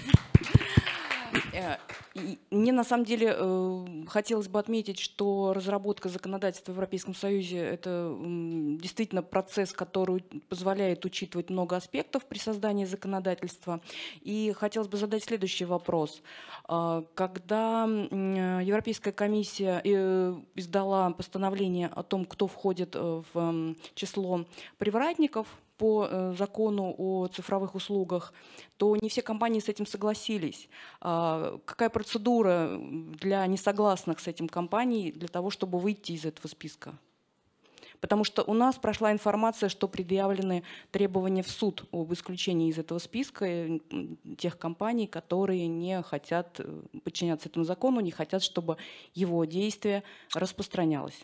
Мне на самом деле хотелось бы отметить, что разработка законодательства в Европейском Союзе – это действительно процесс, который позволяет учитывать много аспектов при создании законодательства. И хотелось бы задать следующий вопрос. Когда Европейская комиссия издала постановление о том, кто входит в число привратников по закону о цифровых услугах, то не все компании с этим согласились. Какая процедура для несогласных с этим компаний для того, чтобы выйти из этого списка? Потому что у нас прошла информация, что предъявлены требования в суд об исключении из этого списка тех компаний, которые не хотят подчиняться этому закону, не хотят, чтобы его действие распространялось.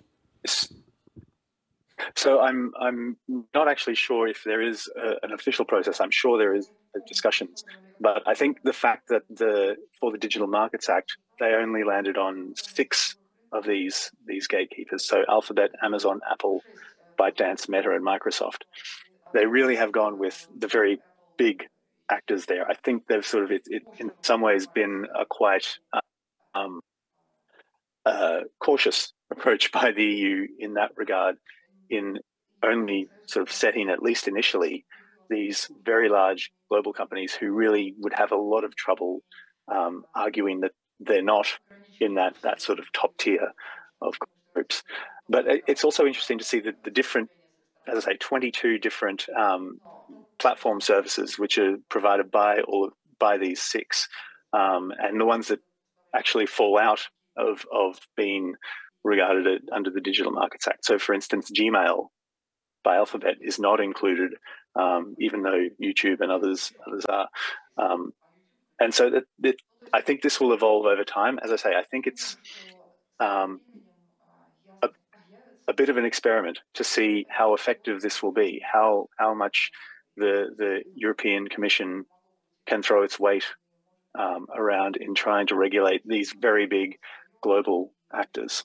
So I'm I'm not actually sure if there is a, an official process. I'm sure there is discussions, but I think the fact that the for the Digital Markets Act they only landed on six of these these gatekeepers. So Alphabet, Amazon, Apple, ByteDance, Meta, and Microsoft. They really have gone with the very big actors there. I think they've sort of, it, it, in some ways, been a quite um, uh, cautious approach by the E U in that regard, in only sort of setting, at least initially, these very large global companies who really would have a lot of trouble um, arguing that they're not in that, that sort of top tier of groups. But it's also interesting to see that the different, as I say, twenty-two different um, platform services which are provided by all by these six, um, and the ones that actually fall out of of being regarded under the Digital Markets Act. So, for instance, Gmail by Alphabet is not included, um, even though YouTube and others others are. Um, and so, that, that I think this will evolve over time. As I say, I think it's um, a, a bit of an experiment to see how effective this will be, how how much the the European Commission can throw its weight um, around in trying to regulate these very big global actors.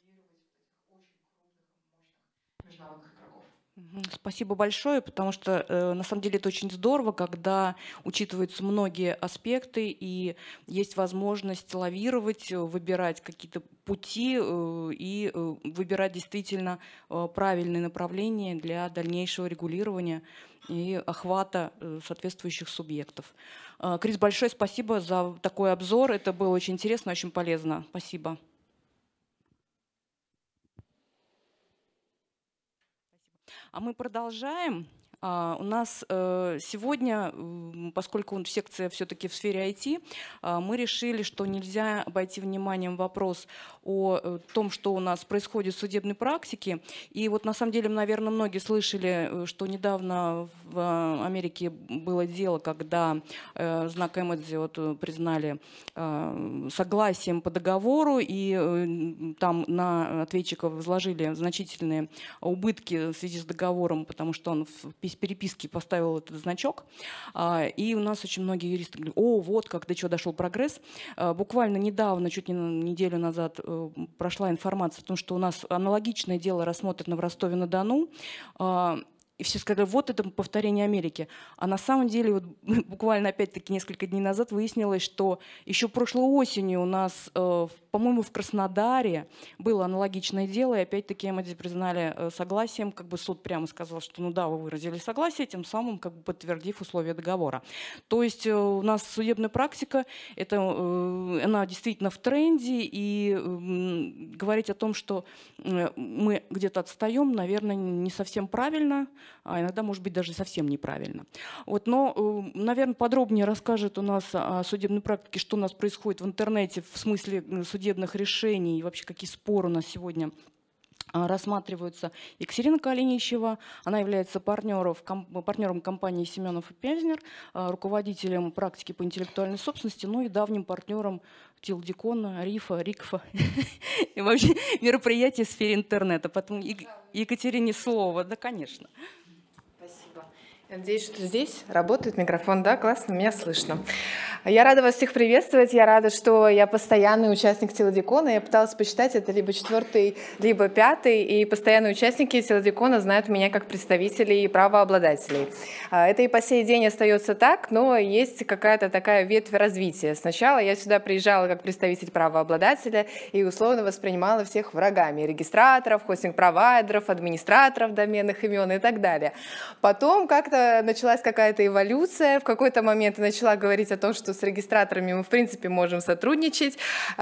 Спасибо большое, потому что э, на самом деле это очень здорово, когда учитываются многие аспекты и есть возможность лавировать, выбирать какие-то пути э, и э, выбирать действительно э, правильные направления для дальнейшего регулирования и охвата э, соответствующих субъектов. Э, Крис, большое спасибо за такой обзор. Это было очень интересно, очень полезно. Спасибо. А мы продолжаем. У нас сегодня, поскольку секция все-таки в сфере ай ти, мы решили, что нельзя обойти вниманием вопрос о том, что у нас происходит в судебной практике. И вот на самом деле, наверное, многие слышали, что недавно в Америке было дело, когда знак Эмодзи вот признали согласием по договору, и там на ответчиков возложили значительные убытки в связи с договором, потому что он в переписке поставил этот значок. И у нас очень многие юристы говорят: о, вот как, до чего дошел прогресс. Буквально недавно, чуть не неделю назад, прошла информация о том, что у нас аналогичное дело рассмотрено в Ростове-на-Дону. И все сказали: вот это повторение Америки. А на самом деле, вот, буквально опять-таки несколько дней назад выяснилось, что еще прошлой осенью у нас, э, по-моему, в Краснодаре было аналогичное дело, и опять-таки Эмодзи признали э, согласием, как бы суд прямо сказал, что ну да, вы выразили согласие, тем самым как бы подтвердив условия договора. То есть э, у нас судебная практика, это, э, она действительно в тренде, и э, говорить о том, что э, мы где-то отстаем, наверное, не совсем правильно, а иногда, может быть, даже совсем неправильно. Вот, но, наверное, подробнее расскажет у нас о судебной практике, что у нас происходит в интернете в смысле судебных решений и вообще какие споры у нас сегодня рассматриваются. Екатерина Калиничева, она является партнером, партнером компании Семенов и Пезнер, руководителем практики по интеллектуальной собственности, ну и давним партнером Тилдикона, Рифа, Рикфа и вообще мероприятий в сфере интернета. Потом Екатерине слово. Да, конечно. Спасибо. Я надеюсь, что здесь работает микрофон. Да, классно, меня слышно. Я рада вас всех приветствовать. Я рада, что я постоянный участник Тилдикона. Я пыталась посчитать, это либо четвертый, либо пятый. И постоянные участники Тилдикона знают меня как представителей и правообладателей. Это и по сей день остается так, но есть какая-то такая ветвь развития. Сначала я сюда приезжала как представитель правообладателя и условно воспринимала всех врагами: регистраторов, хостинг-провайдеров, администраторов доменных имен и так далее. Потом как-то началась какая-то эволюция. В какой-то момент я начала говорить о том, что с регистраторами мы, в принципе, можем сотрудничать.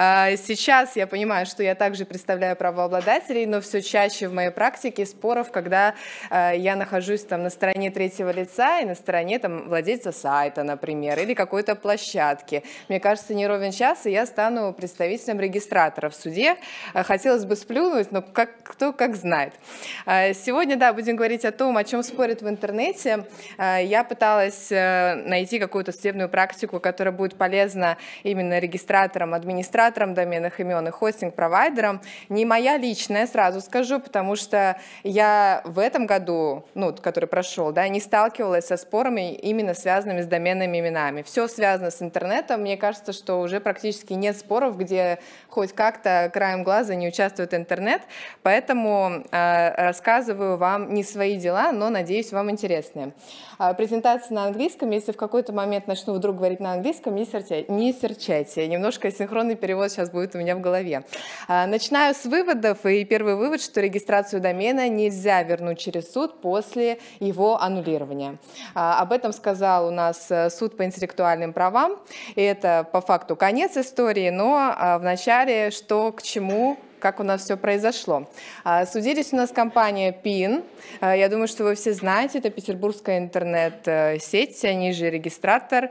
Сейчас я понимаю, что я также представляю правообладателей, но все чаще в моей практике споров, когда я нахожусь там на стороне третьего лица и на стороне там владельца сайта, например, или какой-то площадки. Мне кажется, не ровен час, и я стану представителем регистратора в суде. Хотелось бы сплюнуть, но как, кто как знает. Сегодня, да, будем говорить о том, о чем спорят в интернете. Я пыталась найти какую-то судебную практику, которая будет полезна именно регистраторам, администраторам доменных имен и хостинг-провайдерам. Не моя личная, сразу скажу, потому что я в этом году, ну, который прошел, да, не сталкивалась со спорами, именно связанными с доменными именами. Все связано с интернетом. Мне кажется, что уже практически нет споров, где хоть как-то краем глаза не участвует интернет. Поэтому э, рассказываю вам не свои дела, но, надеюсь, вам интересные. Презентация на английском. Если в какой-то момент начну вдруг говорить на английском, не серчайте. Не серчайте. Немножко синхронный перевод сейчас будет у меня в голове. Начинаю с выводов. И первый вывод, что регистрацию домена нельзя вернуть через суд после его аннулирования. Об этом сказал у нас суд по интеллектуальным правам. И это по факту конец истории, но в начале что к чему, как у нас все произошло. Судились у нас компания пин. Я думаю, что вы все знаете, это петербургская интернет-сеть, они же регистратор,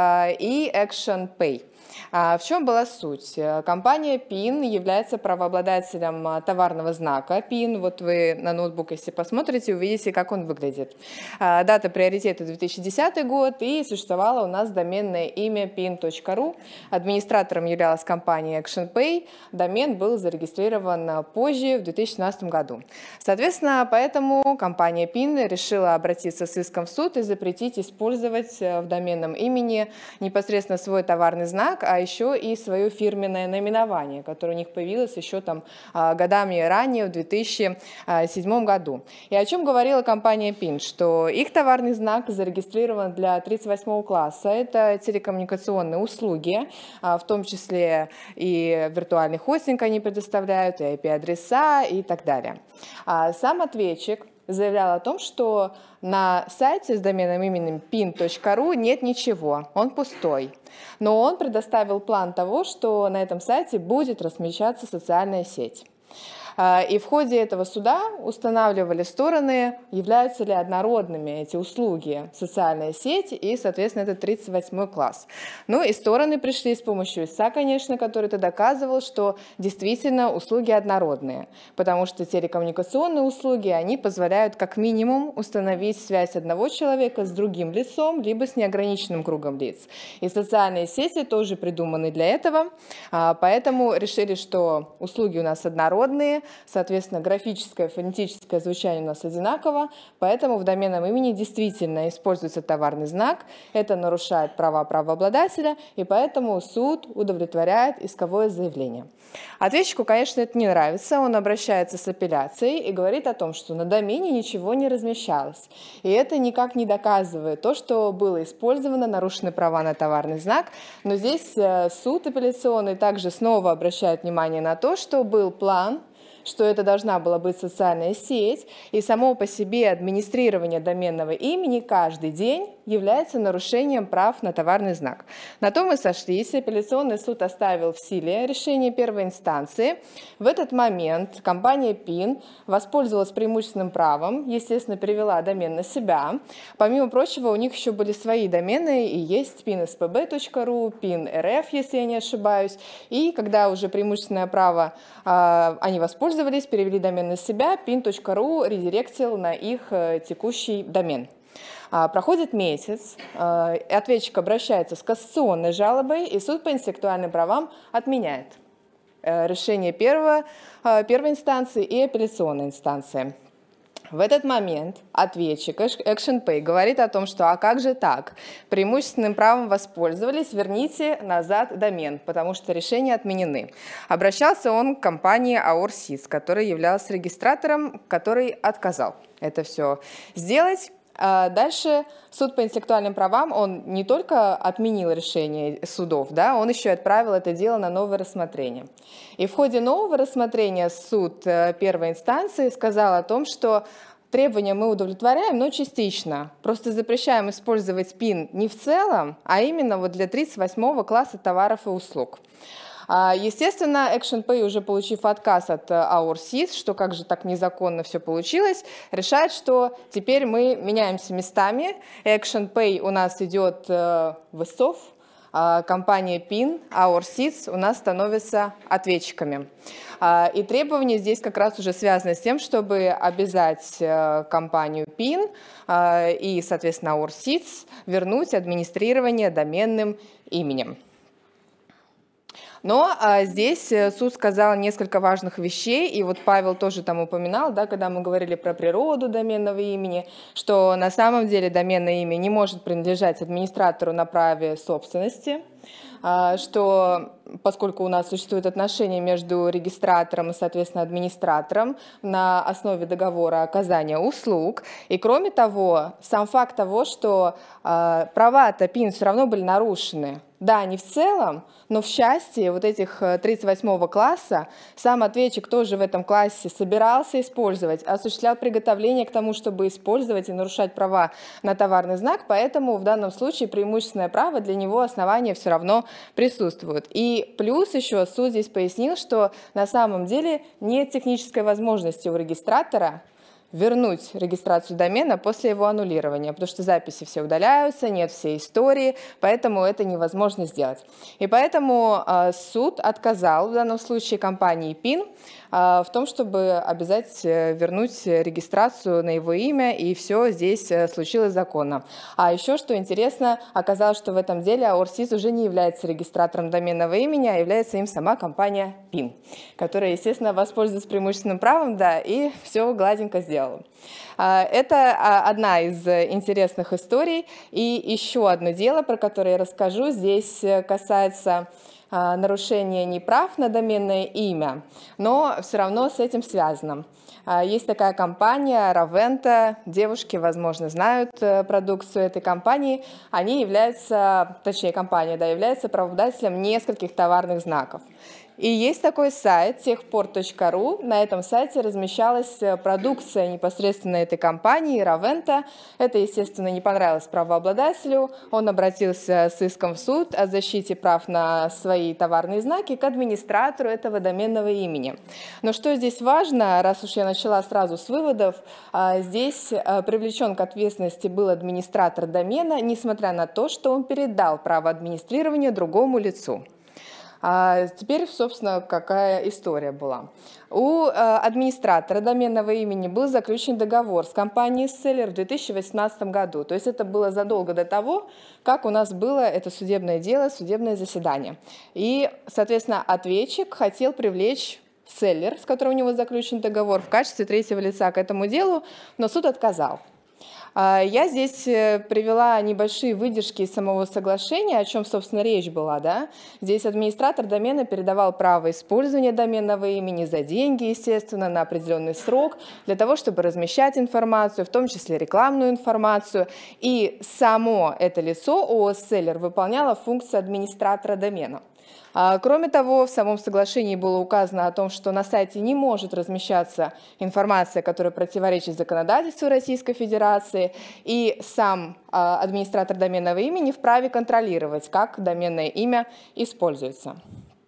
и ActionPay. В чем была суть? Компания пин является правообладателем товарного знака пин. Вот вы на ноутбук, если посмотрите, увидите, как он выглядит. Дата приоритета две тысячи десятый год, и существовало у нас доменное имя пин точка ру. Администратором являлась компания ActionPay. Домен был зарегистрирован позже, в две тысячи семнадцатом году. Соответственно, поэтому компания пин решила обратиться с иском в суд и запретить использовать в доменном имени непосредственно свой товарный знак, а еще и свое фирменное наименование, которое у них появилось еще там годами ранее, в две тысячи седьмом году. И о чем говорила компания пин? Что их товарный знак зарегистрирован для тридцать восьмого класса. Это телекоммуникационные услуги, в том числе и виртуальный хостинг они предоставляют, и ай пи-адреса и так далее. Сам ответчик заявлял о том, что на сайте с доменным именем пин точка ру нет ничего, он пустой. Но он предоставил план того, что на этом сайте будет размещаться социальная сеть. И в ходе этого суда устанавливали стороны, являются ли однородными эти услуги, социальная сеть и, соответственно, это тридцать восьмой класс. Ну и стороны пришли с помощью истца, конечно, который это доказывал, что действительно услуги однородные, потому что телекоммуникационные услуги, они позволяют как минимум установить связь одного человека с другим лицом, либо с неограниченным кругом лиц. И социальные сети тоже придуманы для этого, поэтому решили, что услуги у нас однородные, соответственно, графическое, фонетическое звучание у нас одинаково, поэтому в доменном имени действительно используется товарный знак, это нарушает права правообладателя, и поэтому суд удовлетворяет исковое заявление. Ответчику, конечно, это не нравится, он обращается с апелляцией и говорит о том, что на домене ничего не размещалось. И это никак не доказывает то, что было использовано, нарушены права на товарный знак, но здесь суд апелляционный также снова обращает внимание на то, что был план, что это должна была быть социальная сеть, и само по себе администрирование доменного имени каждый день является нарушением прав на товарный знак. На то мы сошлись, апелляционный суд оставил в силе решение первой инстанции. В этот момент компания пин воспользовалась преимущественным правом, естественно, перевела домен на себя. Помимо прочего, у них еще были свои домены, и есть пин эс пэ бэ точка ру, пин эр эф, если я не ошибаюсь. И когда уже преимущественное право э, они воспользовались, перевели домен на себя, пин точка ру редиректил на их э, текущий домен. Проходит месяц, ответчик обращается с кассационной жалобой, и суд по интеллектуальным правам отменяет решение первого, первой инстанции и апелляционной инстанции. В этот момент ответчик ActionPay говорит о том, что а как же так, преимущественным правом воспользовались, верните назад домен, потому что решения отменены. Обращался он к компании АОРСИС, которая являлась регистратором, который отказал это все сделать. Дальше суд по интеллектуальным правам, он не только отменил решение судов, да, он еще и отправил это дело на новое рассмотрение. И в ходе нового рассмотрения суд первой инстанции сказал о том, что требования мы удовлетворяем, но частично. Просто запрещаем использовать пин не в целом, а именно вот для тридцать восьмого класса товаров и услуг. Естественно, ActionPay, уже получив отказ от АОРСИС, что как же так незаконно все получилось, решает, что теперь мы меняемся местами. ActionPay у нас идет в ИСОВ, компания пин, АОРСИС у нас становятся ответчиками. И требования здесь как раз уже связаны с тем, чтобы обязать компанию пин и, соответственно, АОРСИС вернуть администрирование доменным именем. Но а, здесь суд сказал несколько важных вещей, и вот Павел тоже там упоминал, да, когда мы говорили про природу доменного имени, что на самом деле доменное имя не может принадлежать администратору на праве собственности. что поскольку у нас существует отношение между регистратором и, соответственно, администратором на основе договора оказания услуг, и кроме того, сам факт того, что права-то ПИН все равно были нарушены. Да, не в целом, но в части вот этих тридцать восьмого класса сам ответчик тоже в этом классе собирался использовать, осуществлял приготовление к тому, чтобы использовать и нарушать права на товарный знак, поэтому в данном случае преимущественное право для него основания все равно присутствуют. И плюс еще суд здесь пояснил, что на самом деле нет технической возможности у регистратора вернуть регистрацию домена после его аннулирования, потому что записи все удаляются, нет всей истории, поэтому это невозможно сделать. И поэтому э, суд отказал в данном случае компании ПИН э, в том, чтобы обязать вернуть регистрацию на его имя, и все здесь случилось законно. А еще, что интересно, оказалось, что в этом деле АОРСИЗ уже не является регистратором доменного имени, а является им сама компания ПИН, которая, естественно, воспользовалась преимущественным правом, да, и все гладенько сделала. Это одна из интересных историй. И еще одно дело, про которое я расскажу, здесь касается нарушения не прав на доменное имя, но все равно с этим связано. Есть такая компания Raventa, девушки, возможно, знают продукцию этой компании. Они являются, точнее компания, да, является правообладателем нескольких товарных знаков. И есть такой сайт техпорт точка ру. На этом сайте размещалась продукция непосредственно этой компании Raventa. Это, естественно, не понравилось правообладателю. Он обратился с иском в суд о защите прав на свои товарные знаки к администратору этого доменного имени. Но что здесь важно, раз уж я начала сразу с выводов, здесь привлечен к ответственности был администратор домена, несмотря на то, что он передал право администрирования другому лицу. А теперь, собственно, какая история была. У администратора доменного имени был заключен договор с компанией Seller в две тысячи восемнадцатом году. То есть это было задолго до того, как у нас было это судебное дело, судебное заседание. И, соответственно, ответчик хотел привлечь Seller, с которым у него заключен договор, в качестве третьего лица к этому делу, но суд отказал. Я здесь привела небольшие выдержки из самого соглашения, о чем, собственно, речь была. Да? Здесь администратор домена передавал право использования доменного имени за деньги, естественно, на определенный срок, для того, чтобы размещать информацию, в том числе рекламную информацию. И само это лицо, ООО «Селлер», выполняло функцию администратора домена. Кроме того, в самом соглашении было указано о том, что на сайте не может размещаться информация, которая противоречит законодательству Российской Федерации, и сам администратор доменного имени вправе контролировать, как доменное имя используется.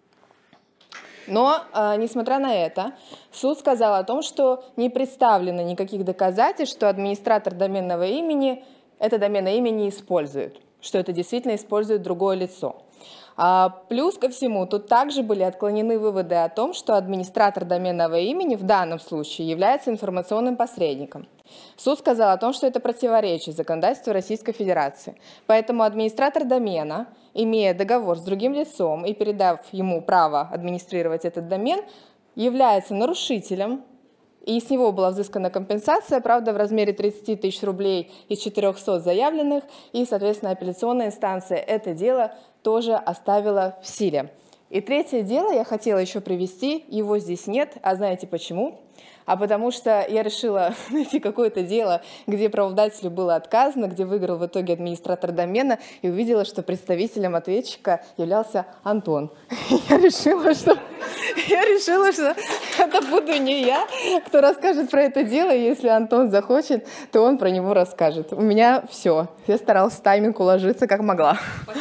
Но, несмотря на это, суд сказал о том, что не представлено никаких доказательств, что администратор доменного имени это доменное имя не использует, что это действительно использует другое лицо. Плюс ко всему, тут также были отклонены выводы о том, что администратор доменного имени в данном случае является информационным посредником. Суд сказал о том, что это противоречит законодательству Российской Федерации. Поэтому администратор домена, имея договор с другим лицом и передав ему право администрировать этот домен, является нарушителем, и с него была взыскана компенсация, правда, в размере тридцати тысяч рублей из четырёхсот заявленных, и, соответственно, апелляционная инстанция это дело тоже оставила в силе. И третье дело я хотела еще привести, его здесь нет, а знаете почему? А потому что я решила найти какое-то дело, где правообладателю было отказано, где выиграл в итоге администратор домена, и увидела, что представителем ответчика являлся Антон. Я решила, что, я решила, что это буду не я, кто расскажет про это дело, и если Антон захочет, то он про него расскажет. У меня все. Я старалась в тайминг уложиться, как могла.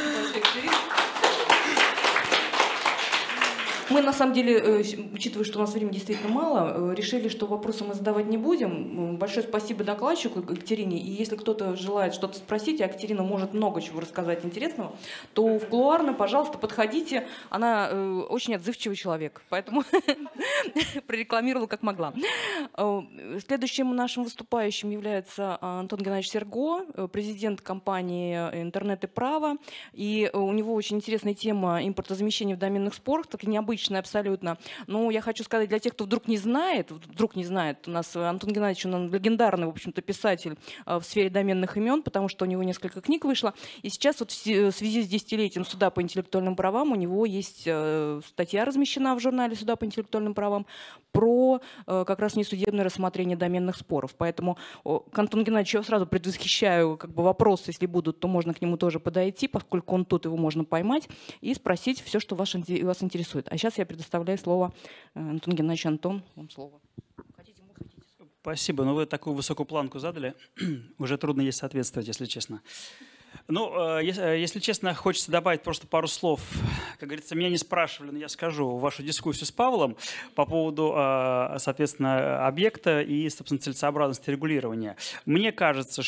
Мы, на самом деле, учитывая, что у нас времени действительно мало, решили, что вопросы мы задавать не будем. Большое спасибо докладчику Екатерине. И если кто-то желает что-то спросить, а Екатерина может много чего рассказать интересного, то в кулуарно, пожалуйста, подходите. Она очень отзывчивый человек, поэтому прорекламировала как могла. Следующим нашим выступающим является Антон Геннадьевич Серго, президент компании «Интернет и право». И у него очень интересная тема импортозамещения в доменных спорах, так необычно обычный абсолютно. Ну, я хочу сказать, для тех, кто вдруг не знает, вдруг не знает, у нас Антон Геннадьевич, он легендарный, в общем-то, писатель в сфере доменных имен, потому что у него несколько книг вышло. И сейчас вот в связи с десятилетием суда по интеллектуальным правам у него есть статья размещена в журнале «Суда по интеллектуальным правам» про как раз несудебное рассмотрение доменных споров. Поэтому к Антону Геннадьевичу я сразу предвосхищаю как бы вопросы, если будут, то можно к нему тоже подойти, поскольку он тут, его можно поймать и спросить все, что вас, вас интересует. А сейчас я предоставляю слово Антону Геннадьевичу. Антон, вам слово. Хотите, вы хотите. Спасибо. Но вы такую высокую планку задали. Уже трудно ей соответствовать, если честно. Ну, если честно, хочется добавить просто пару слов. Как говорится, меня не спрашивали, но я скажу вашу дискуссию с Павлом по поводу, соответственно, объекта и, собственно, целесообразности регулирования. Мне кажется,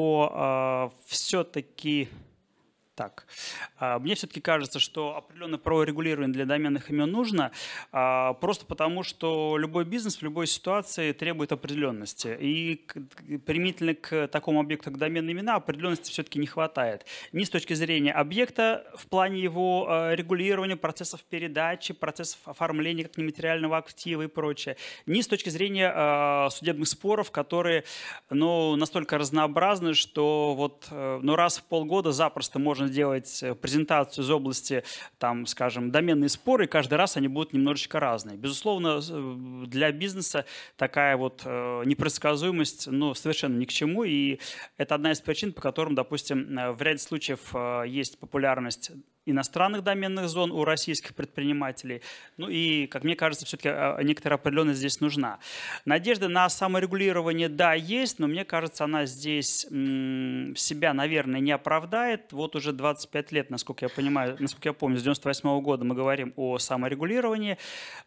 что все-таки... Так. Мне все-таки кажется, что определенное праворегулирование для доменных имен нужно, просто потому, что любой бизнес в любой ситуации требует определенности. И применительно к такому объекту, как доменные имена, определенности все-таки не хватает. Ни с точки зрения объекта в плане его регулирования, процессов передачи, процессов оформления как нематериального актива и прочее, ни с точки зрения судебных споров, которые ну, настолько разнообразны, что вот, ну, раз в полгода запросто можно делать презентацию из области, там, скажем, доменные споры, и каждый раз они будут немножечко разные. Безусловно, для бизнеса такая вот непредсказуемость ну, совершенно ни к чему, и это одна из причин, по которым, допустим, в ряде случаев есть популярность иностранных доменных зон у российских предпринимателей. Ну и, как мне кажется, все-таки некоторая определенность здесь нужна. Надежда на саморегулирование, да, есть, но мне кажется, она здесь м, себя, наверное, не оправдает. Вот уже двадцать пять лет, насколько я понимаю, насколько я помню, с девяносто восьмого года мы говорим о саморегулировании.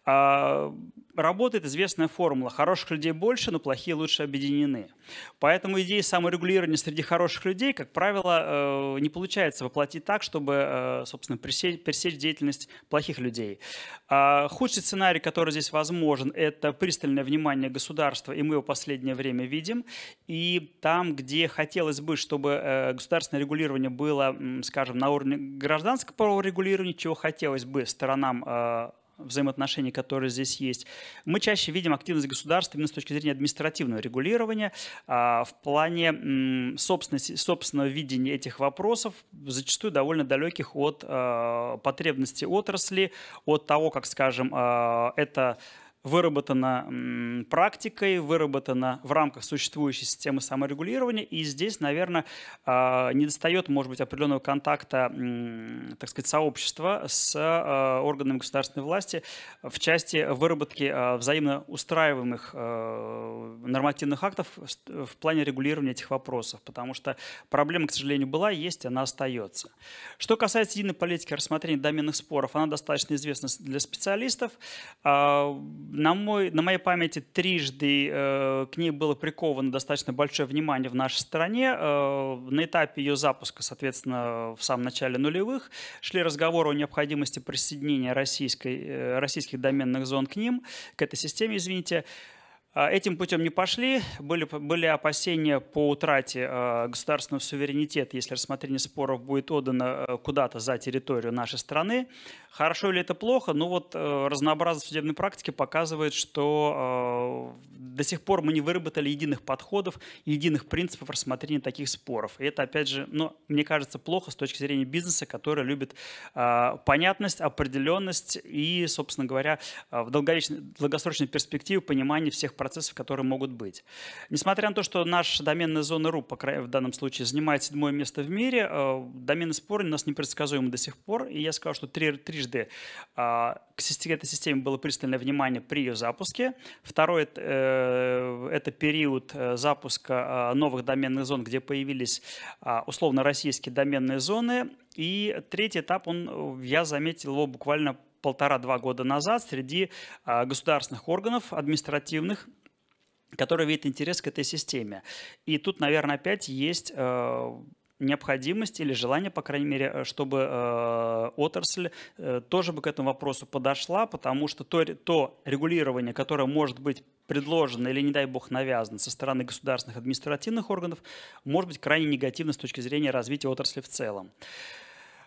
А, работает известная формула: хороших людей больше, но плохие лучше объединены. Поэтому идея саморегулирования среди хороших людей, как правило, не получается воплотить так, чтобы, собственно, пресечь, пресечь деятельность плохих людей. Худший сценарий, который здесь возможен, это пристальное внимание государства, и мы его в последнее время видим. И там, где хотелось бы, чтобы государственное регулирование было, скажем, на уровне гражданского праворегулирования, чего хотелось бы сторонам взаимоотношений, которые здесь есть, мы чаще видим активность государства именно с точки зрения административного регулирования в плане собственного видения этих вопросов, зачастую довольно далеких от потребностей отрасли, от того, как, скажем, это выработано практикой, выработано в рамках существующей системы саморегулирования. И здесь, наверное, недостает, может быть, определенного контакта, так сказать, сообщества с органами государственной власти в части выработки взаимно устраиваемых нормативных актов в плане регулирования этих вопросов. Потому что проблема, к сожалению, была, есть, она остается. Что касается единой политики рассмотрения доменных споров, она достаточно известна для специалистов. На, мой, на моей памяти трижды э, к ней было приковано достаточно большое внимание в нашей стране. Э, на этапе ее запуска, соответственно, в самом начале нулевых, шли разговоры о необходимости присоединения российской, э, российских доменных зон к ним, к этой системе, извините. Этим путем не пошли, были, были опасения по утрате э, государственного суверенитета, если рассмотрение споров будет отдано э, куда-то за территорию нашей страны. Хорошо ли это плохо? Ну вот э, разнообразность судебной практики показывает, что э, до сих пор мы не выработали единых подходов, единых принципов рассмотрения таких споров. И это, опять же, ну, мне кажется, плохо с точки зрения бизнеса, который любит э, понятность, определенность и, собственно говоря, в долгосрочной перспективе понимание всех процессов, которые могут быть. Несмотря на то, что наша доменная зона эр у в данном случае занимает седьмое место в мире, доменные споры у нас непредсказуемы до сих пор. И я сказал, что три, трижды к этой системе было пристальное внимание при ее запуске. Второй – это период запуска новых доменных зон, где появились условно российские доменные зоны. И третий этап, он, я заметил его буквально полтора-два года назад среди а, государственных органов, административных, которые видят интерес к этой системе. И тут, наверное, опять есть э, необходимость или желание, по крайней мере, чтобы э, отрасль э, тоже бы к этому вопросу подошла, потому что то, то регулирование, которое может быть предложено или, не дай бог, навязано со стороны государственных административных органов, может быть крайне негативно с точки зрения развития отрасли в целом.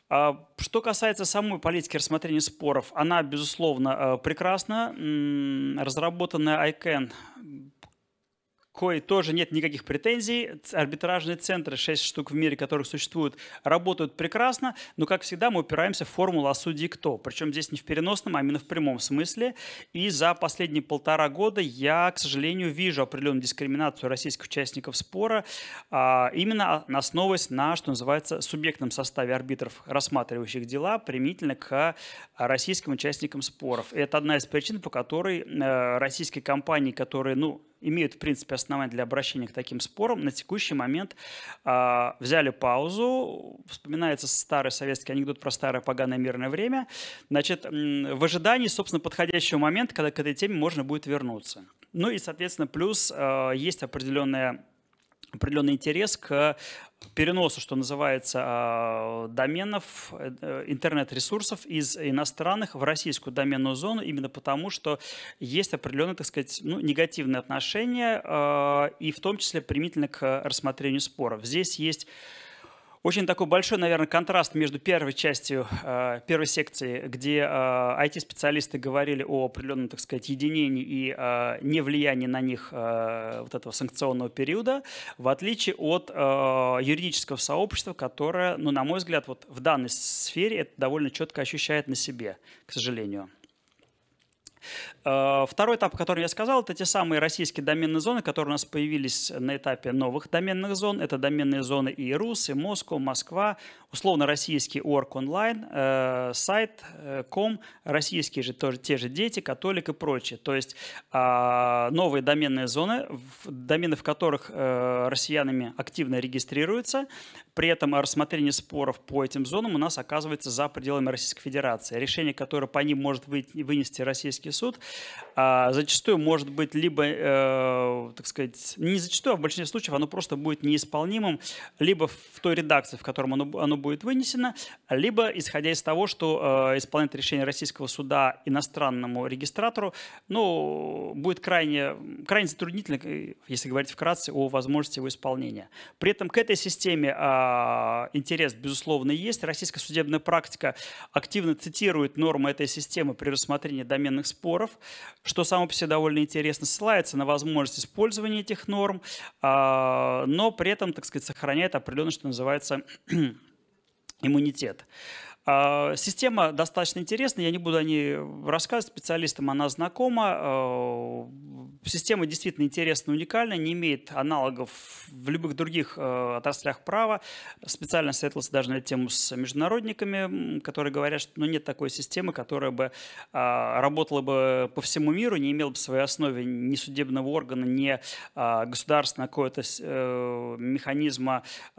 Что касается самой политики рассмотрения споров, она, безусловно, прекрасна. Разработанная ай кэн, кое тоже нет никаких претензий. Арбитражные центры, шесть штук в мире, которых существуют, работают прекрасно, но, как всегда, мы упираемся в формулу «а судьи кто?». Причем здесь не в переносном, а именно в прямом смысле. И за последние полтора года я, к сожалению, вижу определенную дискриминацию российских участников спора, именно основываясь на, что называется, субъектном составе арбитров, рассматривающих дела, применительно к российским участникам споров. И это одна из причин, по которой российские компании, которые, ну, имеют, в принципе, основания для обращения к таким спорам, на текущий момент э, взяли паузу. Вспоминается старый советский анекдот про старое поганое мирное время. Значит, в ожидании, собственно, подходящего момента, когда к этой теме можно будет вернуться. Ну и, соответственно, плюс э, есть определенная определенный интерес к переносу, что называется, доменов, интернет-ресурсов из иностранных в российскую доменную зону, именно потому, что есть определенное, так сказать, ну, негативное отношение, и в том числе применительно к рассмотрению споров. Здесь есть очень такой большой, наверное, контраст между первой частью, первой секцией, где ай ти-специалисты говорили о определенном, так сказать, единении и невлиянии на них вот этого санкционного периода, в отличие от юридического сообщества, которое, ну, на мой взгляд, вот в данной сфере это довольно четко ощущает на себе, к сожалению. Второй этап, о котором я сказал, это те самые российские доменные зоны, которые у нас появились на этапе новых доменных зон. Это доменные зоны и РУС, и Москва, Москва, условно российский орг онлайн, э, сайт, э, ком, российские же тоже те же дети, католик и прочее. То есть э, новые доменные зоны, домены в которых э, россиянами активно регистрируются, при этом рассмотрение споров по этим зонам у нас оказывается за пределами Российской Федерации. Решение, которое по ним может вынести российский суд, зачастую может быть либо, э, так сказать, не зачастую, а в большинстве случаев оно просто будет неисполнимым либо в той редакции, в котором оно, оно будет вынесено, либо исходя из того, что э, исполнять решение российского суда иностранному регистратору, ну, будет крайне, крайне затруднительно, если говорить вкратце, о возможности его исполнения. При этом к этой системе э, интерес, безусловно, есть. Российская судебная практика активно цитирует нормы этой системы при рассмотрении доменных споров, что само по себе довольно интересно, ссылается на возможность использования этих норм, но при этом, так сказать, сохраняет определенно, что называется, иммунитет. Система достаточно интересная, я не буду о ней рассказывать, специалистам она знакома. Система действительно интересна, уникальна, не имеет аналогов в любых других отраслях права. Специально советовался даже на эту тему с международниками, которые говорят, что ну, нет такой системы, которая бы работала бы по всему миру, не имела бы в своей основе ни судебного органа, ни государственного какого-то механизма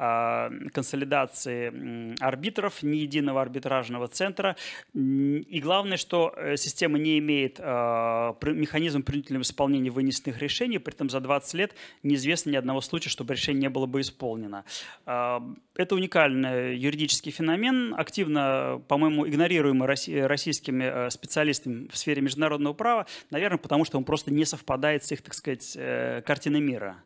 консолидации арбитров, ни единого арбитражного арбитражного центра. И главное, что система не имеет э, механизма принудительного исполнения вынесенных решений, при этом за двадцать лет неизвестно ни одного случая, чтобы решение не было бы исполнено. Э, это уникальный юридический феномен, активно, по-моему, игнорируемый российскими специалистами в сфере международного права, наверное, потому что он просто не совпадает с их, так сказать, э, картиной мира.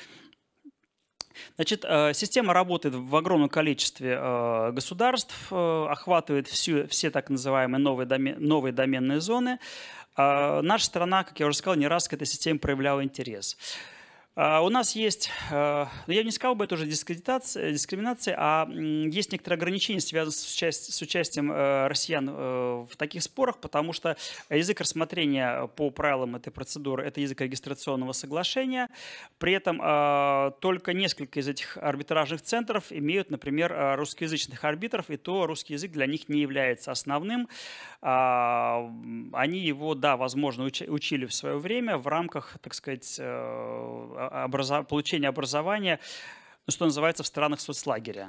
Значит, система работает в огромном количестве государств, охватывает всю, все так называемые новые, домен, новые доменные зоны. Наша страна, как я уже сказал, не раз к этой системе проявляла интерес. У нас есть, я не сказал бы, это уже дискредитация, дискриминация, а есть некоторые ограничения, связанные с, участь, с участием россиян в таких спорах, потому что язык рассмотрения по правилам этой процедуры – это язык регистрационного соглашения. При этом только несколько из этих арбитражных центров имеют, например, русскоязычных арбитров, и то русский язык для них не является основным. Они его, да, возможно, учили в свое время в рамках, так сказать, Образов... получения образования, ну, что называется, в странах соцлагеря.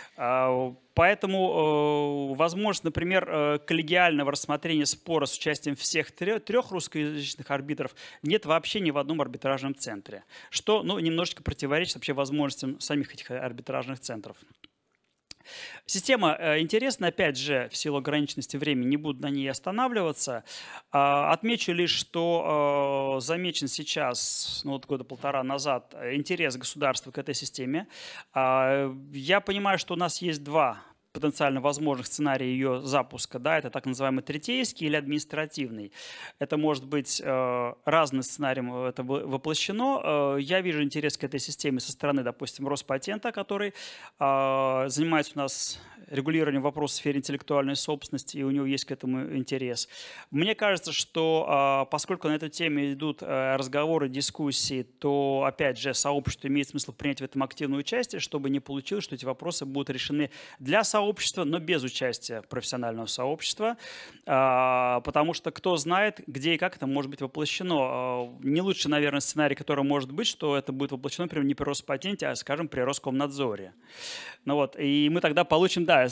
Поэтому возможность, например, коллегиального рассмотрения спора с участием всех трех русскоязычных арбитров нет вообще ни в одном арбитражном центре, что ну, немножечко противоречит вообще возможностям самих этих арбитражных центров. Система интересна, опять же, в силу ограниченности времени, не буду на ней останавливаться. Отмечу лишь, что замечен сейчас, ну вот года полтора назад, интерес государства к этой системе. Я понимаю, что у нас есть два потенциально возможных сценариев ее запуска, да, это так называемый третейский или административный. Это может быть э, разным сценарием это воплощено. Э, я вижу интерес к этой системе со стороны, допустим, Роспатента, который э, занимается у нас регулированием вопросов в сфере интеллектуальной собственности, и у него есть к этому интерес. Мне кажется, что э, поскольку на эту тему идут э, разговоры, дискуссии, то, опять же, сообщество имеет смысл принять в этом активное участие, чтобы не получилось, что эти вопросы будут решены для сообщества, но без участия профессионального сообщества, э, потому что кто знает, где и как это может быть воплощено. Э, не лучший, наверное, сценарий, который может быть, что это будет воплощено, например, не при Роспатенте, а, скажем, при Роскомнадзоре. Ну вот, и мы тогда получим, да,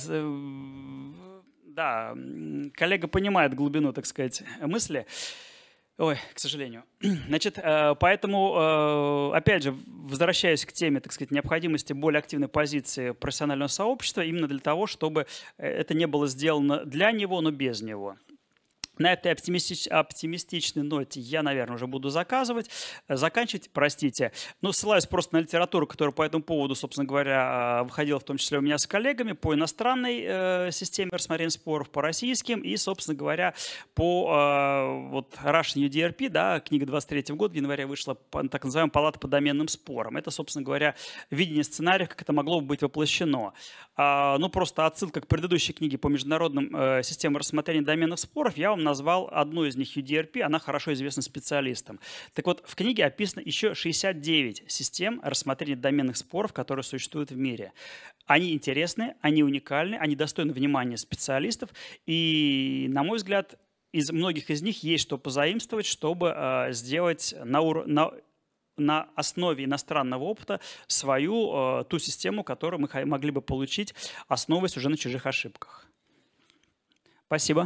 да, коллега понимает глубину, так сказать, мысли. Ой, к сожалению. Значит, поэтому, опять же, возвращаясь к теме, так сказать, необходимости более активной позиции профессионального сообщества, именно для того, чтобы это не было сделано для него, но без него. На этой оптимистич, оптимистичной ноте я, наверное, уже буду заказывать, заканчивать, простите. Но ссылаюсь просто на литературу, которая по этому поводу, собственно говоря, выходила в том числе у меня с коллегами по иностранной э, системе рассмотрения споров, по российским и, собственно говоря, по э, вот Russian ю ди ар пи, да, книга двадцать третьего года, в январе вышла так называемая палата по доменным спорам. Это, собственно говоря, видение сценариев, как это могло бы быть воплощено. А, ну, просто отсылка к предыдущей книге по международным э, системам рассмотрения доменных споров. Я вам назвал одну из них ю ди ар пи, она хорошо известна специалистам. Так вот, в книге описано еще шестьдесят девять систем рассмотрения доменных споров, которые существуют в мире. Они интересны, они уникальны, они достойны внимания специалистов, и, на мой взгляд, из многих из них есть что позаимствовать, чтобы э, сделать на, ур... на на основе иностранного опыта свою, э, ту систему, которую мы могли бы получить, основываясь уже на чужих ошибках. Спасибо.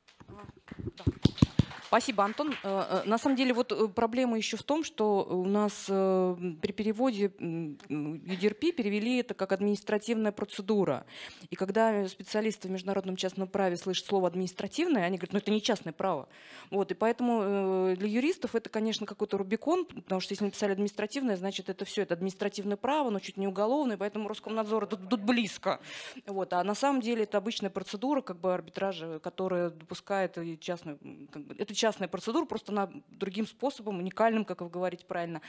Спасибо, Антон. На самом деле вот проблема еще в том, что у нас при переводе ю ди ар пи перевели это как административная процедура. И когда специалисты в международном частном праве слышат слово административное, они говорят, ну это не частное право. Вот, и поэтому для юристов это, конечно, какой-то рубикон, потому что если написали административное, значит это все, это административное право, но чуть не уголовное, поэтому Роскомнадзор тут, тут близко. Вот, а на самом деле это обычная процедура как бы арбитража, которая допускает частную, как бы, это частная процедура, просто она другим способом, уникальным, как вы говорите правильно,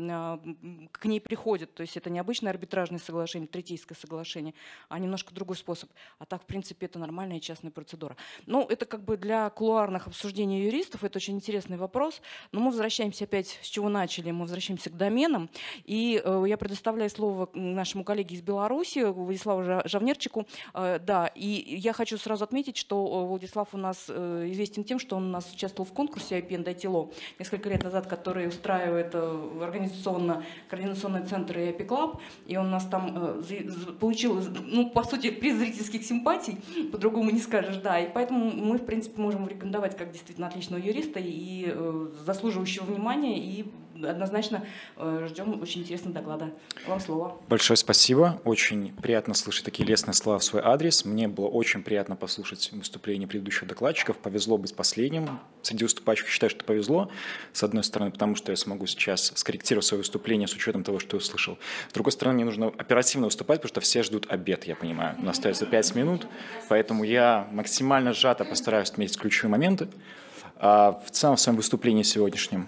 к ней приходит. То есть это не обычное арбитражное соглашение, третейское соглашение, а немножко другой способ. А так, в принципе, это нормальная частная процедура. Ну, это как бы для кулуарных обсуждений юристов, это очень интересный вопрос. Но мы возвращаемся опять, с чего начали, мы возвращаемся к доменам. И э, я предоставляю слово нашему коллеге из Беларуси, Владиславу Жавнерчику. Э, да, и я хочу сразу отметить, что Владислав у нас э, известен тем, что он у нас участвовал в конкурсе ай пи энд ай ти Law несколько лет назад, который устраивает организационно координационный центр и ай пи Club, и он у нас там получил, ну, по сути, приз зрительских симпатий, по-другому не скажешь, да, и поэтому мы, в принципе, можем рекомендовать как действительно отличного юриста и э, заслуживающего внимания, и однозначно э, ждем очень интересного доклада. Вам слово. Большое спасибо. Очень приятно слышать такие лестные слова в свой адрес. Мне было очень приятно послушать выступления предыдущих докладчиков. Повезло быть последним. Среди выступающих считаю, что повезло, с одной стороны, потому что я смогу сейчас скорректировать свое выступление с учетом того, что я услышал. С другой стороны, мне нужно оперативно выступать, потому что все ждут обед, я понимаю. У нас остается пять минут, поэтому я максимально сжато постараюсь отметить ключевые моменты. А в целом, в своем выступлении сегодняшнем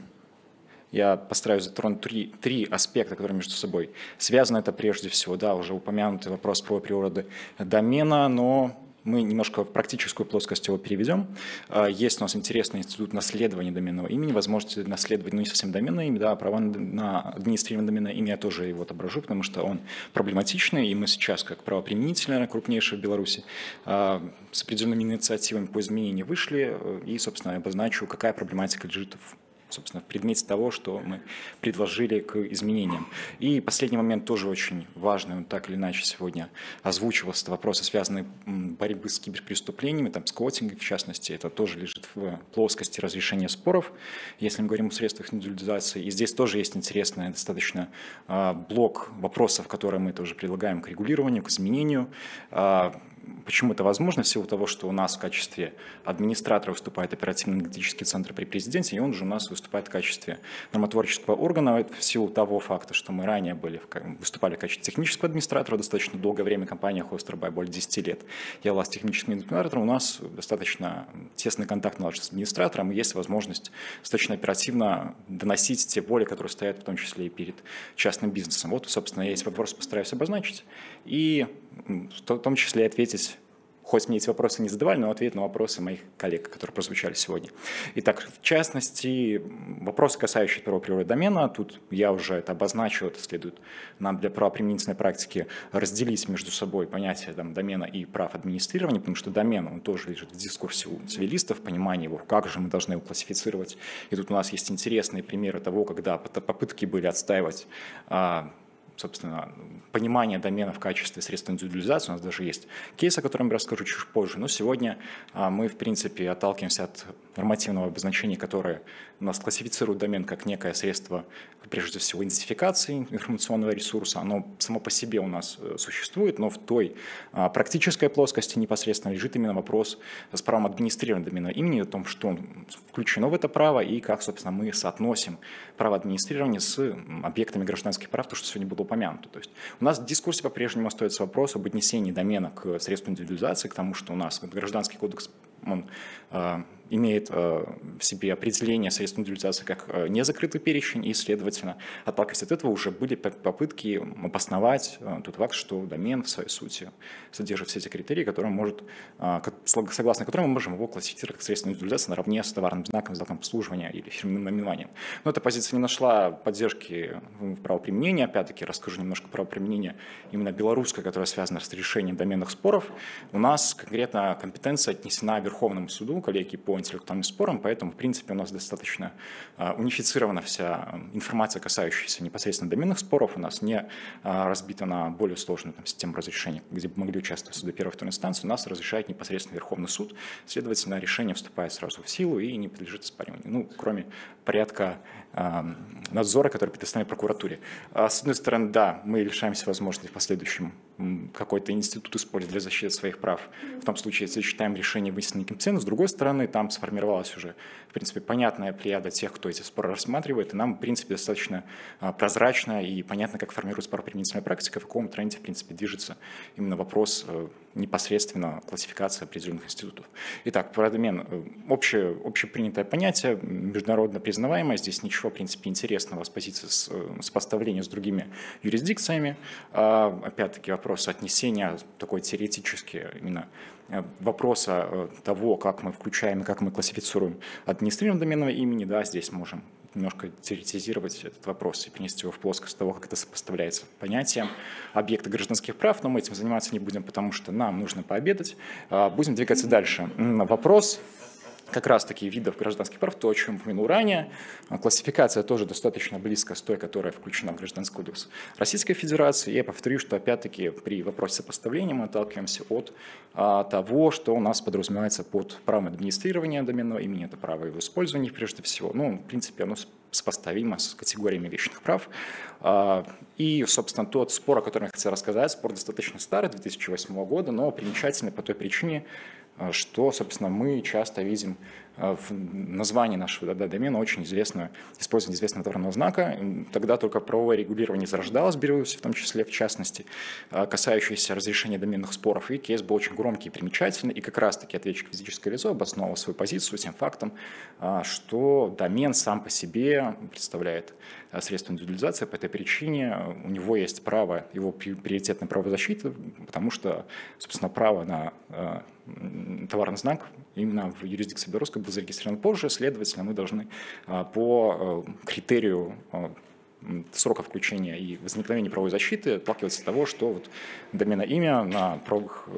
я постараюсь затронуть три, три аспекта, которые между собой связаны. Это прежде всего, да, уже упомянутый вопрос по природе домена, но мы немножко в практическую плоскость его переведем. Есть у нас интересный институт наследования доменного имени, возможность наследовать, ну не совсем доменное имя, да, а права на администрирование доменное имя, я тоже его отображу, потому что он проблематичный, и мы сейчас, как правоприменитель, наверное, крупнейший в Беларуси, с определенными инициативами по изменению вышли, и, собственно, я обозначу, какая проблематика лежит в собственно, в предмете того, что мы предложили к изменениям. И последний момент тоже очень важный, он так или иначе сегодня озвучивался, вопросы, связанные с борьбой с киберпреступлениями, там, с квотингом, в частности, это тоже лежит в плоскости разрешения споров, если мы говорим о средствах индивидуализации. И здесь тоже есть интересный достаточно блок вопросов, которые мы тоже предлагаем к регулированию, к изменению. почему это возможно? В силу того, что у нас в качестве администратора выступает оперативно-аналитический центр при президенте, и он же у нас выступает в качестве нормотворческого органа в силу того факта, что мы ранее были, выступали в качестве технического администратора достаточно долгое время, компания Хостербай более десяти лет. Я была с техническим администратором, у нас достаточно тесный контакт наладжен с администратором, и есть возможность достаточно оперативно доносить те боли, которые стоят в том числе и перед частным бизнесом. Вот, собственно, я эти вопросы постараюсь обозначить и в том числе ответить, хоть мне эти вопросы не задавали, но ответить на вопросы моих коллег, которые прозвучали сегодня. Итак, в частности, вопросы, касающиеся правоприменительного домена, тут я уже это обозначил, это следует нам для правоприменительной практики разделить между собой понятие там, домена и прав администрирования, потому что домен, он тоже лежит в дискурсе у цивилистов, понимание его, как же мы должны его классифицировать. И тут у нас есть интересные примеры того, когда попытки были отстаивать собственно, понимание домена в качестве средства индивидуализации. У нас даже есть кейс, о котором я расскажу чуть позже. Но сегодня мы, в принципе, отталкиваемся от нормативного обозначения, которое у нас классифицирует домен как некое средство, прежде всего, идентификации информационного ресурса. Оно само по себе у нас существует, но в той практической плоскости непосредственно лежит именно вопрос с правом администрирования доменного имени, о том, что включено в это право и как, собственно, мы соотносим право администрирования с объектами гражданских прав, то, что сегодня было упомянуто. То есть у нас в дискурсе по-прежнему остается вопрос об отнесении домена к средству индивидуализации, к тому, что у нас гражданский кодекс он э, имеет э, в себе определение средств индивидуализации как э, незакрытый перечень, и, следовательно, отталкиваясь от этого, уже были попытки обосновать э, тот факт, что домен в своей сути содержит все эти критерии, которые может, э, согласно которым мы можем его классифицировать как средство индивидуализации наравне с товарным знаком, знаком обслуживания или фирменным наименованием. Но эта позиция не нашла поддержки в правоприменении. Опять-таки расскажу немножко про правоприменение именно белорусское, которое связано с решением доменных споров. У нас конкретно компетенция отнесена Верховному суду, коллегии по интеллектуальным спорам, поэтому, в принципе, у нас достаточно унифицирована вся информация, касающаяся непосредственно доменных споров. У нас не разбита на более сложную там, систему разрешения, где бы могли участвовать суды первой и второй инстанции. У нас разрешает непосредственно Верховный суд, следовательно, решение вступает сразу в силу и не подлежит оспариванию, ну, кроме порядка э, надзора, который предоставлен прокуратуре. А, с одной стороны, да, мы лишаемся возможности в последующем какой-то институт использовать для защиты своих прав, в том случае, если считаем решение вынесенной компетентностью. С другой стороны, там сформировалась уже, в принципе, понятная плеяда тех, кто эти споры рассматривает, и нам, в принципе, достаточно прозрачно и понятно, как формируется правоприменительная практика, в каком тренде, в принципе, движется именно вопрос непосредственно классификации определенных институтов. Итак, про домен. Обще, общепринятое понятие, международно признаваемое, здесь ничего, в принципе, интересного с позиции с, сопоставления с другими юрисдикциями. Опять-таки, вопрос отнесения такой теоретически именно вопроса того, как мы включаем и как мы классифицируем администрирование доменного имени, да, здесь можем немножко теоретизировать этот вопрос и перенести его в плоскость того, как это сопоставляется понятием объекта гражданских прав, но мы этим заниматься не будем, потому что нам нужно пообедать. Будем двигаться дальше. Вопрос как раз-таки видов гражданских прав, то, о чем упомянул ранее. Классификация тоже достаточно близко с той, которая включена в Гражданский кодекс Российской Федерации. Я повторю, что опять-таки при вопросе сопоставления мы отталкиваемся от а, того, что у нас подразумевается под правом администрирования доменного имени, это право его использования прежде всего. Ну, в принципе, оно сопоставимо с категориями вечных прав. А, и, собственно, тот спор, о котором я хотел рассказать, спор достаточно старый, две тысячи восьмого года, но примечательный по той причине, что, собственно, мы часто видим в названии нашего да, домена очень известное использование известного товарного знака. Тогда только правовое регулирование зарождалось в Беларуси, в том числе, в частности, касающееся разрешения доменных споров. И кейс был очень громкий и примечательный. И как раз-таки ответчик физическое лицо обосновал свою позицию тем фактом, что домен сам по себе представляет средство индивидуализации. По этой причине у него есть право, его приоритетное право защиты, потому что, собственно, право на товарный знак именно в юрисдикции белорусской был зарегистрирован позже, следовательно, мы должны по критерию срока включения и возникновения правовой защиты отталкиваться от того, что вот доменное имя на правовых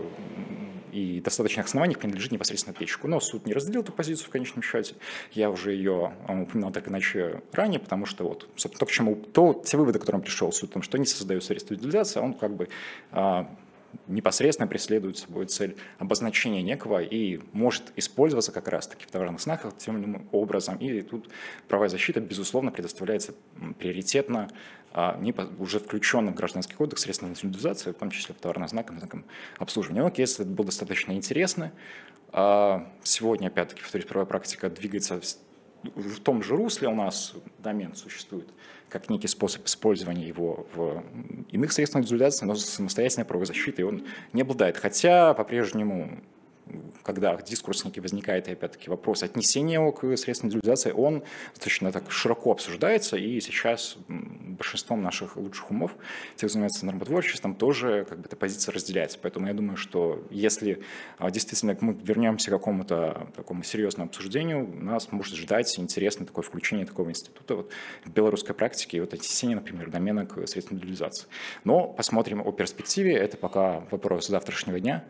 и достаточных основаниях принадлежит непосредственно ответчику. Но суд не разделил эту позицию в конечном счете. Я уже ее упоминал так иначе ранее, потому что вот, собственно, то, к чему, то, те выводы, к которым пришел суд, о том, что не создают средства индивидуализации, он как бы непосредственно преследует собой цель обозначения некого и может использоваться как раз-таки в товарных знаках тем или иным образом. И тут правовая защита, безусловно, предоставляется приоритетно уже включенным в Гражданский кодекс средствам индивидуализации, в том числе в товарных знаках, знаком обслуживания. Но кейс был достаточно интересный. Сегодня, опять-таки, повторюсь, правовая практика двигается в том же русле. У нас домен существует как некий способ использования его в иных средствах индивидуализации, но самостоятельной правовой защитой он не обладает. Хотя по-прежнему, когда в дискурснике возникает, и опять-таки, вопрос отнесения его к средствам индивидуализации, он достаточно так широко обсуждается, и сейчас большинством наших лучших умов, тех, кто занимается нормотворчеством, тоже как бы эта позиция разделяется. Поэтому я думаю, что если действительно мы вернемся к какому-то такому серьезному обсуждению, нас может ждать интересное такое включение такого института вот, в белорусской практике, и вот отнесение, например, домена к средствам индивидуализации. Но посмотрим о перспективе, это пока вопрос завтрашнего дня.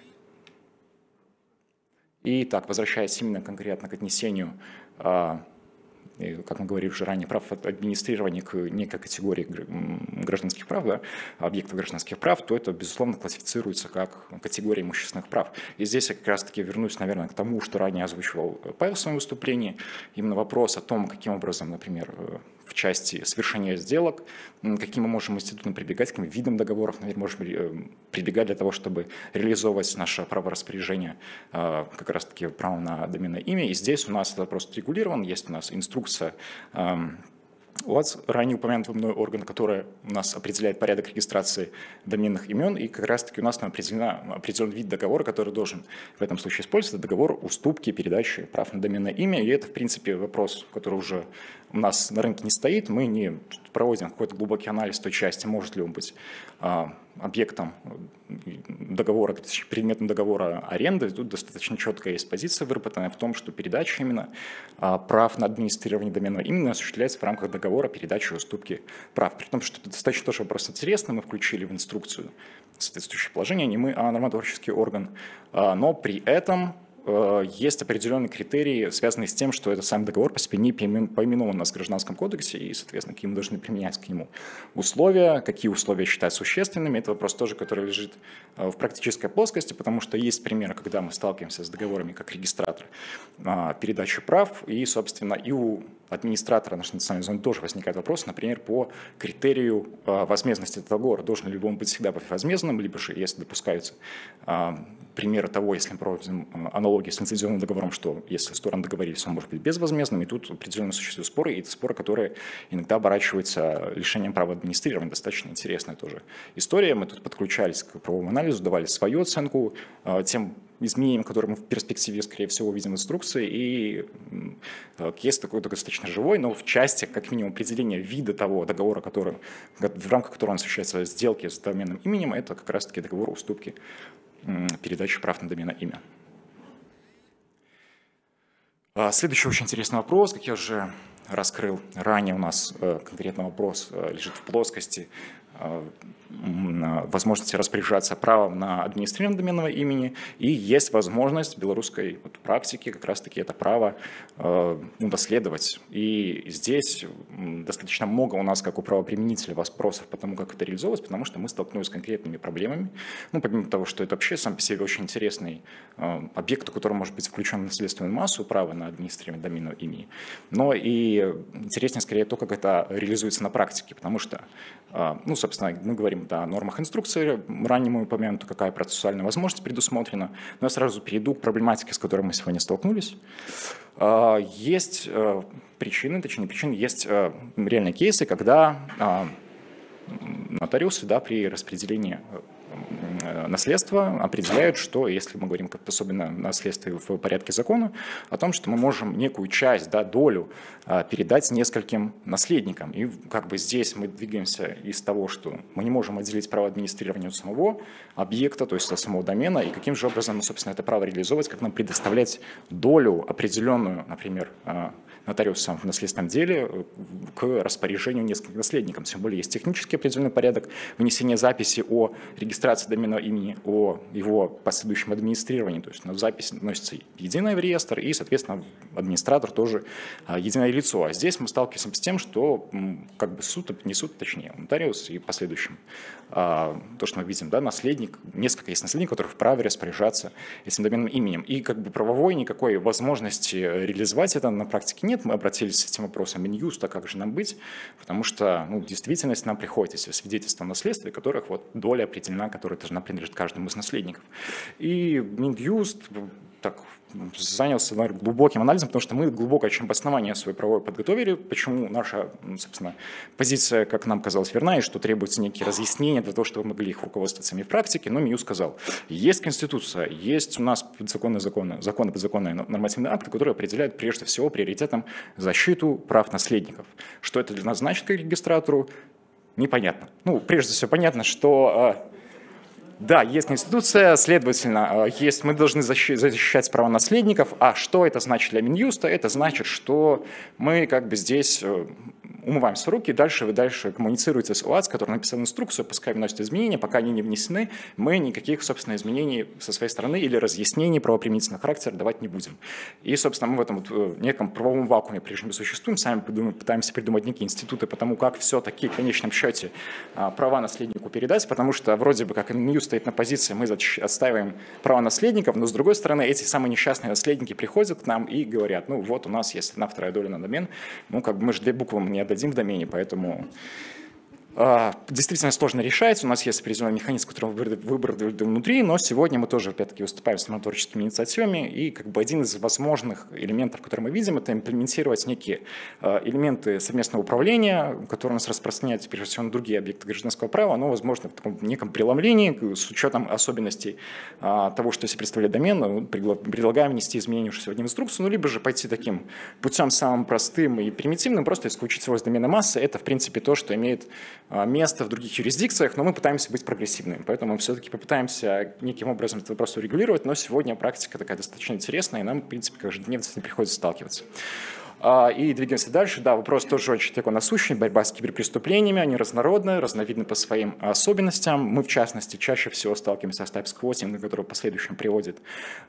И так, возвращаясь именно конкретно к отнесению, как мы говорили уже ранее, прав администрирования к некой категории гражданских прав, да, объектов гражданских прав, то это, безусловно, классифицируется как категория имущественных прав. И здесь я как раз-таки вернусь, наверное, к тому, что ранее озвучивал Павел в своем выступлении. Именно вопрос о том, каким образом, например, в части совершения сделок, каким мы можем институтно прибегать, каким видам договоров, наверное, можем прибегать для того, чтобы реализовывать наше право распоряжения, как раз-таки право на доменное имя. И здесь у нас это просто регулирован, есть у нас инструкция ОАЦ, ранее упомянутый мной орган, который у нас определяет порядок регистрации доменных имен, и как раз-таки у нас определен, определен вид договора, который должен в этом случае использоваться, договор уступки, передачи прав на доменное имя, и это, в принципе, вопрос, который уже у нас на рынке не стоит, мы не проводим какой-то глубокий анализ той части, может ли он быть а, объектом договора, предметом договора аренды. Тут достаточно четкая есть позиция, выработанная в том, что передача именно а, прав на администрирование доменного имени осуществляется в рамках договора передачи и уступки прав. При том, что это достаточно тоже вопрос интересный, мы включили в инструкцию соответствующее положение, не мы, а нормотворческий орган, а, но при этом есть определенные критерии, связанные с тем, что этот сам договор по себе не поименован у нас в Гражданском кодексе, и, соответственно, какие мы должны применять к нему условия, какие условия считать существенными. Это вопрос тоже, который лежит в практической плоскости, потому что есть примеры, когда мы сталкиваемся с договорами как регистратор передачи прав, и, собственно, и у администратора нашей национальной зоны тоже возникает вопрос, например, по критерию возмездности этого договора. Должен ли он быть всегда возмездным, либо же, если допускаются примеры того, если мы проводим аналогии с лицензионным договором, что если стороны договорились, он может быть безвозмездным, и тут определенно существуют споры, и это споры, которые иногда оборачиваются лишением права администрирования. Достаточно интересная тоже история. Мы тут подключались к правовому анализу, давали свою оценку тем изменениям, которые мы в перспективе, скорее всего, увидим в инструкции, и кейс такой достаточно живой, но в части, как минимум, определения вида того договора, который, в рамках которого осуществляются сделки с доменным именем, это как раз-таки договор уступки передачи прав на доменное имя. Следующий очень интересный вопрос, как я уже раскрыл ранее, у нас конкретный вопрос лежит в плоскости возможности распоряжаться правом на администрирование доменного имени, и есть возможность в белорусской вот практике как раз-таки это право э, унаследовать. И здесь достаточно много у нас, как у правоприменителя, вопросов по тому, как это реализовывать, потому что мы столкнулись с конкретными проблемами. Ну, помимо того, что это вообще сам по себе очень интересный э, объект, который может быть включен в наследственную массу права на администрирование доменного имени, но и интереснее скорее то, как это реализуется на практике, потому что, э, ну, собственно, мы говорим о нормах инструкции, ранее мы упомянуты, какая процессуальная возможность предусмотрена, но я сразу перейду к проблематике, с которой мы сегодня столкнулись. Есть причины, точнее причины, есть реальные кейсы, когда нотариусы, да, при распределении наследства определяют, что, если мы говорим как-то особенно о наследстве в порядке закона, о том, что мы можем некую часть, да, долю передать нескольким наследникам. И как бы здесь мы двигаемся из того, что мы не можем отделить право администрирования от самого объекта, то есть от самого домена, и каким же образом мы, собственно, это право реализовывать, как нам предоставлять долю определенную, например, нотариусом в наследственном деле к распоряжению нескольких наследникам. Тем более есть технический определенный порядок внесения записи о регистрации доменного имени, о его последующем администрировании. То есть на запись вносится единое в реестр, и, соответственно, администратор тоже единое лицо. А здесь мы сталкиваемся с тем, что как бы суд, не суд, точнее, нотариус и последующим. То, что мы видим, да, наследник, несколько есть наследников, которые вправе распоряжаться этим доменным именем. И как бы правовой никакой возможности реализовать это на практике нет. Мы обратились с этим вопросом в Минюст, а как же нам быть? Потому что ну, в действительности нам приходят эти свидетельства о наследстве, которых вот доля определена, которая должна принадлежать каждому из наследников. И Минюст так занялся наверное, глубоким анализом, потому что мы глубокое чем обоснование свое правовое подготовили, почему наша, собственно, позиция, как нам казалось, верна, и что требуются некие разъяснения для того, чтобы мы могли их руководствоваться в практике. Но Минюст сказал, есть Конституция, есть у нас подзаконные законы, законы, подзаконные нормативные акты, которые определяют прежде всего приоритетом защиту прав наследников. Что это для нас значит как регистратору? Непонятно. Ну, прежде всего, понятно, что... Да, есть Конституция, следовательно, есть, мы должны защищать права наследников. А что это значит для Минюста? Это значит, что мы как бы здесь умываемся руки, дальше вы дальше коммуницируете с УАЦ, который написал инструкцию, пускай вносят изменения, пока они не внесены, мы никаких, собственно, изменений со своей стороны или разъяснений правоприменительного характера давать не будем. И, собственно, мы в этом вот неком правовом вакууме прежде существуем, сами пытаемся придумать некие институты по тому, как все-таки в конечном счете права наследнику передать, потому что вроде бы как Минюст стоит на позиции, мы отстаиваем права наследников, но с другой стороны эти самые несчастные наследники приходят к нам и говорят, ну вот у нас есть одна вторая доля на домен, ну как бы мы же две буквы не отдадим в домене, поэтому действительно сложно решать. У нас есть определенный механизм, который мы выбрали внутри, но сегодня мы тоже, опять-таки, выступаем с творческими инициативами, и как бы один из возможных элементов, который мы видим, это имплементировать некие элементы совместного управления, которые у нас распространяются, прежде всего, на другие объекты гражданского права, но, возможно, в таком неком преломлении, с учетом особенностей того, что если представляет домен, предлагаем внести изменения уже сегодня в инструкцию, ну, либо же пойти таким путем самым простым и примитивным, просто исключить его из доменной массы. Это, в принципе, то, что имеет место в других юрисдикциях, но мы пытаемся быть прогрессивными. Поэтому мы все-таки попытаемся неким образом этот вопрос урегулировать, но сегодня практика такая достаточно интересная, и нам, в принципе, каждодневно с ней приходится сталкиваться. И двигаемся дальше. Да, вопрос тоже очень такой насущный. Борьба с киберпреступлениями, они разнородны, разновидны по своим особенностям. Мы, в частности, чаще всего сталкиваемся с тайп-сквотингом, который в последующем приводит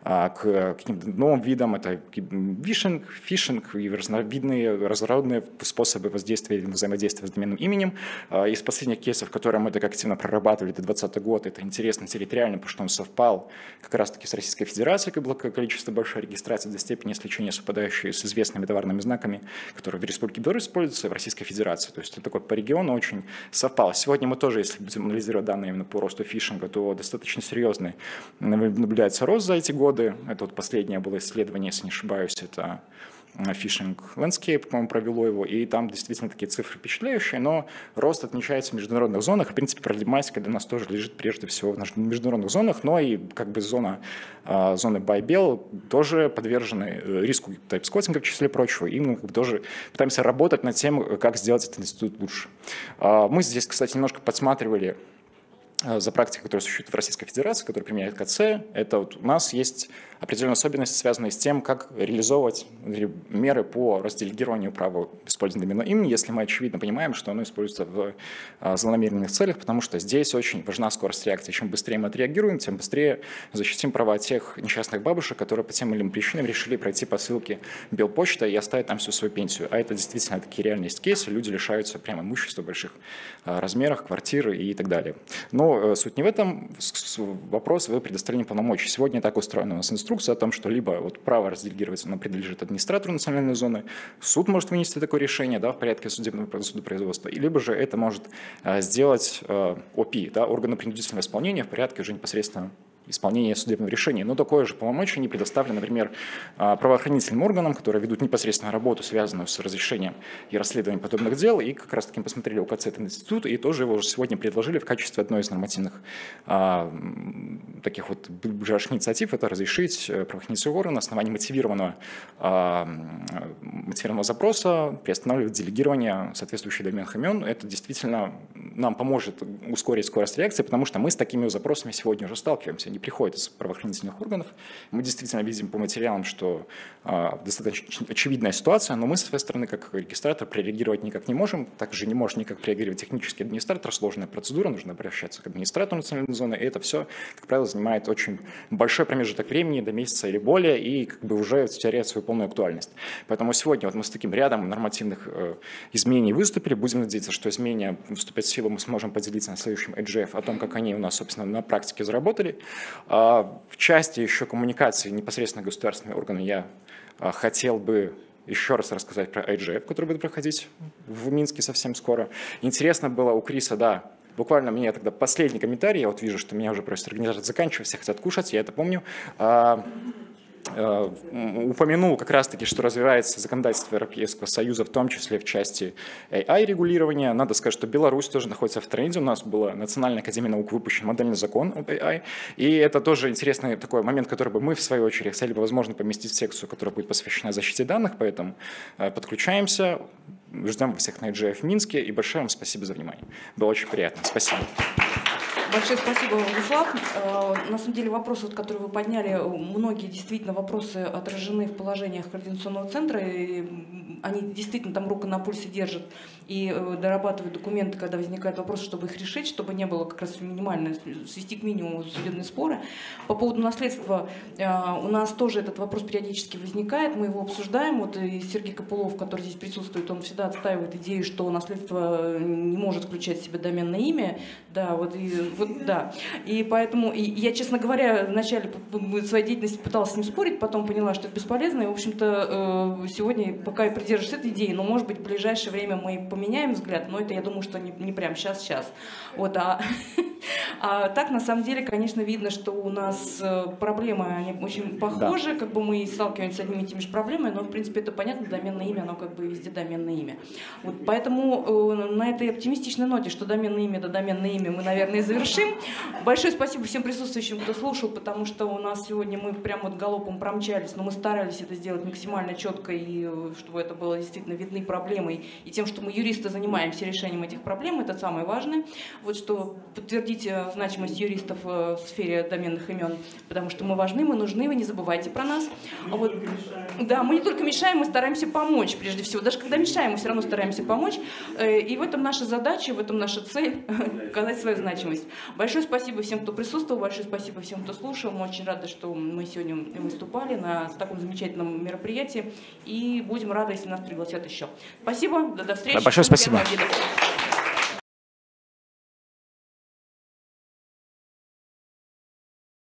к каким-то новым видам. Это вишинг, фишинг и разновидные, разнородные способы воздействия и взаимодействия с доменным именем. Из последних кейсов, которые мы так активно прорабатывали, это двадцатый год, это интересно территориально, потому что он совпал как раз-таки с Российской Федерацией, как было количество большой регистрации до степени исключения, совпадающей с известными товарными знаками, которые в Республике Беларусь используются, и в Российской Федерации. То есть это такой по региону очень совпало. Сегодня мы тоже, если будем анализировать данные именно по росту фишинга, то достаточно серьезный наблюдается рост за эти годы. Это вот последнее было исследование, если не ошибаюсь, это Phishing Landscape, по-моему, провело его, и там действительно такие цифры впечатляющие, но рост отмечается в международных зонах. В принципе, проблематика для нас тоже лежит прежде всего в международных зонах, но и как бы зона, зоны buy-bell тоже подвержены риску тайп-сквотинга в числе прочего, и мы как бы тоже пытаемся работать над тем, как сделать этот институт лучше. Мы здесь, кстати, немножко подсматривали за практикой, которая существует в Российской Федерации, которая применяет КЦ. Это вот у нас есть определенные особенности, связанные с тем, как реализовывать меры по разделегированию права использования доменного имени, если мы очевидно понимаем, что оно используется в злонамеренных целях, потому что здесь очень важна скорость реакции. Чем быстрее мы отреагируем, тем быстрее защитим права тех несчастных бабушек, которые по тем или иным причинам решили пройти по ссылке Белпочта и оставить там всю свою пенсию. А это действительно такие реальные кейсы, люди лишаются прямо имущества в больших размерах, квартиры и так далее. Но суть не в этом, вопрос в предоставлении полномочий. Сегодня так устроена у нас инструкция о том, что либо вот право разделегировать, оно принадлежит администратору национальной зоны, суд может вынести такое решение, да, в порядке судебного судопроизводства, либо же это может сделать о пи, да, органы-принудительного исполнения в порядке уже непосредственно исполнения судебного решения. Но такое же полномочие не предоставлено, например, правоохранительным органам, которые ведут непосредственно работу, связанную с разрешением и расследованием подобных дел, и как раз таки посмотрели УКЦ этот институт, и тоже его уже сегодня предложили в качестве одной из нормативных а, таких вот ближайших инициатив, это разрешить правоохранительный орган на основании мотивированного, а, мотивированного запроса приостанавливать делегирование соответствующих доменных имен. Это действительно нам поможет ускорить скорость реакции, потому что мы с такими запросами сегодня уже сталкиваемся. не приходят из правоохранительных органов. Мы действительно видим по материалам, что э, достаточно очевидная ситуация, но мы, с своей стороны, как регистратор, прореагировать никак не можем. Также не может никак прореагировать технический администратор. Сложная процедура, нужно обращаться к администратору национальной зоны, и это все, как правило, занимает очень большой промежуток времени, до месяца или более, и как бы уже теряет свою полную актуальность. Поэтому сегодня вот мы с таким рядом нормативных э, изменений выступили. Будем надеяться, что изменения вступят в силу, мы сможем поделиться на следующем эй джи эф о том, как они у нас, собственно, на практике заработали. А в части еще коммуникации непосредственно государственными органами я а, хотел бы еще раз рассказать про эй джи эф, который будет проходить в Минске совсем скоро. Интересно было у Криса, да, буквально мне тогда последний комментарий, я вот вижу, что меня уже просят организовать заканчивать, все хотят кушать, я это помню. А, упомянул как раз-таки, что развивается законодательство Европейского Союза, в том числе в части эй ай-регулирования. Надо сказать, что Беларусь тоже находится в тренде. У нас была Национальная академия наук выпущен модельный закон об эй ай. И это тоже интересный такой момент, который бы мы, в свою очередь, хотели бы, возможно, поместить в секцию, которая будет посвящена защите данных. Поэтому подключаемся, ждем всех на эй джи эф в Минске. И большое вам спасибо за внимание. Было очень приятно. Спасибо. Большое спасибо, Владислав. На самом деле вопросы, которые вы подняли, многие действительно вопросы отражены в положениях координационного центра. И они действительно там руку на пульсе держат и дорабатывают документы, когда возникают вопросы, чтобы их решить, чтобы не было как раз минимально, свести к минимуму судебные споры. По поводу наследства у нас тоже этот вопрос периодически возникает, мы его обсуждаем. Вот и Сергей Копылов, который здесь присутствует, он всегда отстаивает идею, что наследство не может включать в себя доменное имя. Да, вот и Вот, да. И поэтому и я, честно говоря, вначале своей деятельности пыталась с ним спорить, потом поняла, что это бесполезно. И, в общем-то, сегодня пока я придерживаюсь этой идеи, но, может быть, в ближайшее время мы поменяем взгляд, но это, я думаю, что не, не прямо сейчас-сейчас. Вот, а, а так, на самом деле, конечно, видно, что у нас проблемы, они очень похожи, да. Как бы мы сталкиваемся с одними и теми же проблемами, но, в принципе, это понятно, доменное имя, оно как бы везде доменное имя. Вот, поэтому на этой оптимистичной ноте, что доменное имя – это доменное имя, мы, наверное, и завершим. Большое спасибо всем присутствующим, кто слушал, потому что у нас сегодня мы прям вот галопом промчались, но мы старались это сделать максимально четко, и чтобы это было действительно видны проблемы, и тем, что мы, юристы, занимаемся решением этих проблем, это самое важное. Вот что подтвердите значимость юристов в сфере доменных имен, потому что мы важны, мы нужны, вы не забывайте про нас. А вот, да, мы не только мешаем, мы стараемся помочь, прежде всего. Даже когда мешаем, мы все равно стараемся помочь. И в этом наша задача, в этом наша цель – показать свою значимость. Большое спасибо всем, кто присутствовал, большое спасибо всем, кто слушал. Мы очень рады, что мы сегодня выступали на таком замечательном мероприятии. И будем рады, если нас пригласят еще. Спасибо, до, до встречи. Большое спасибо.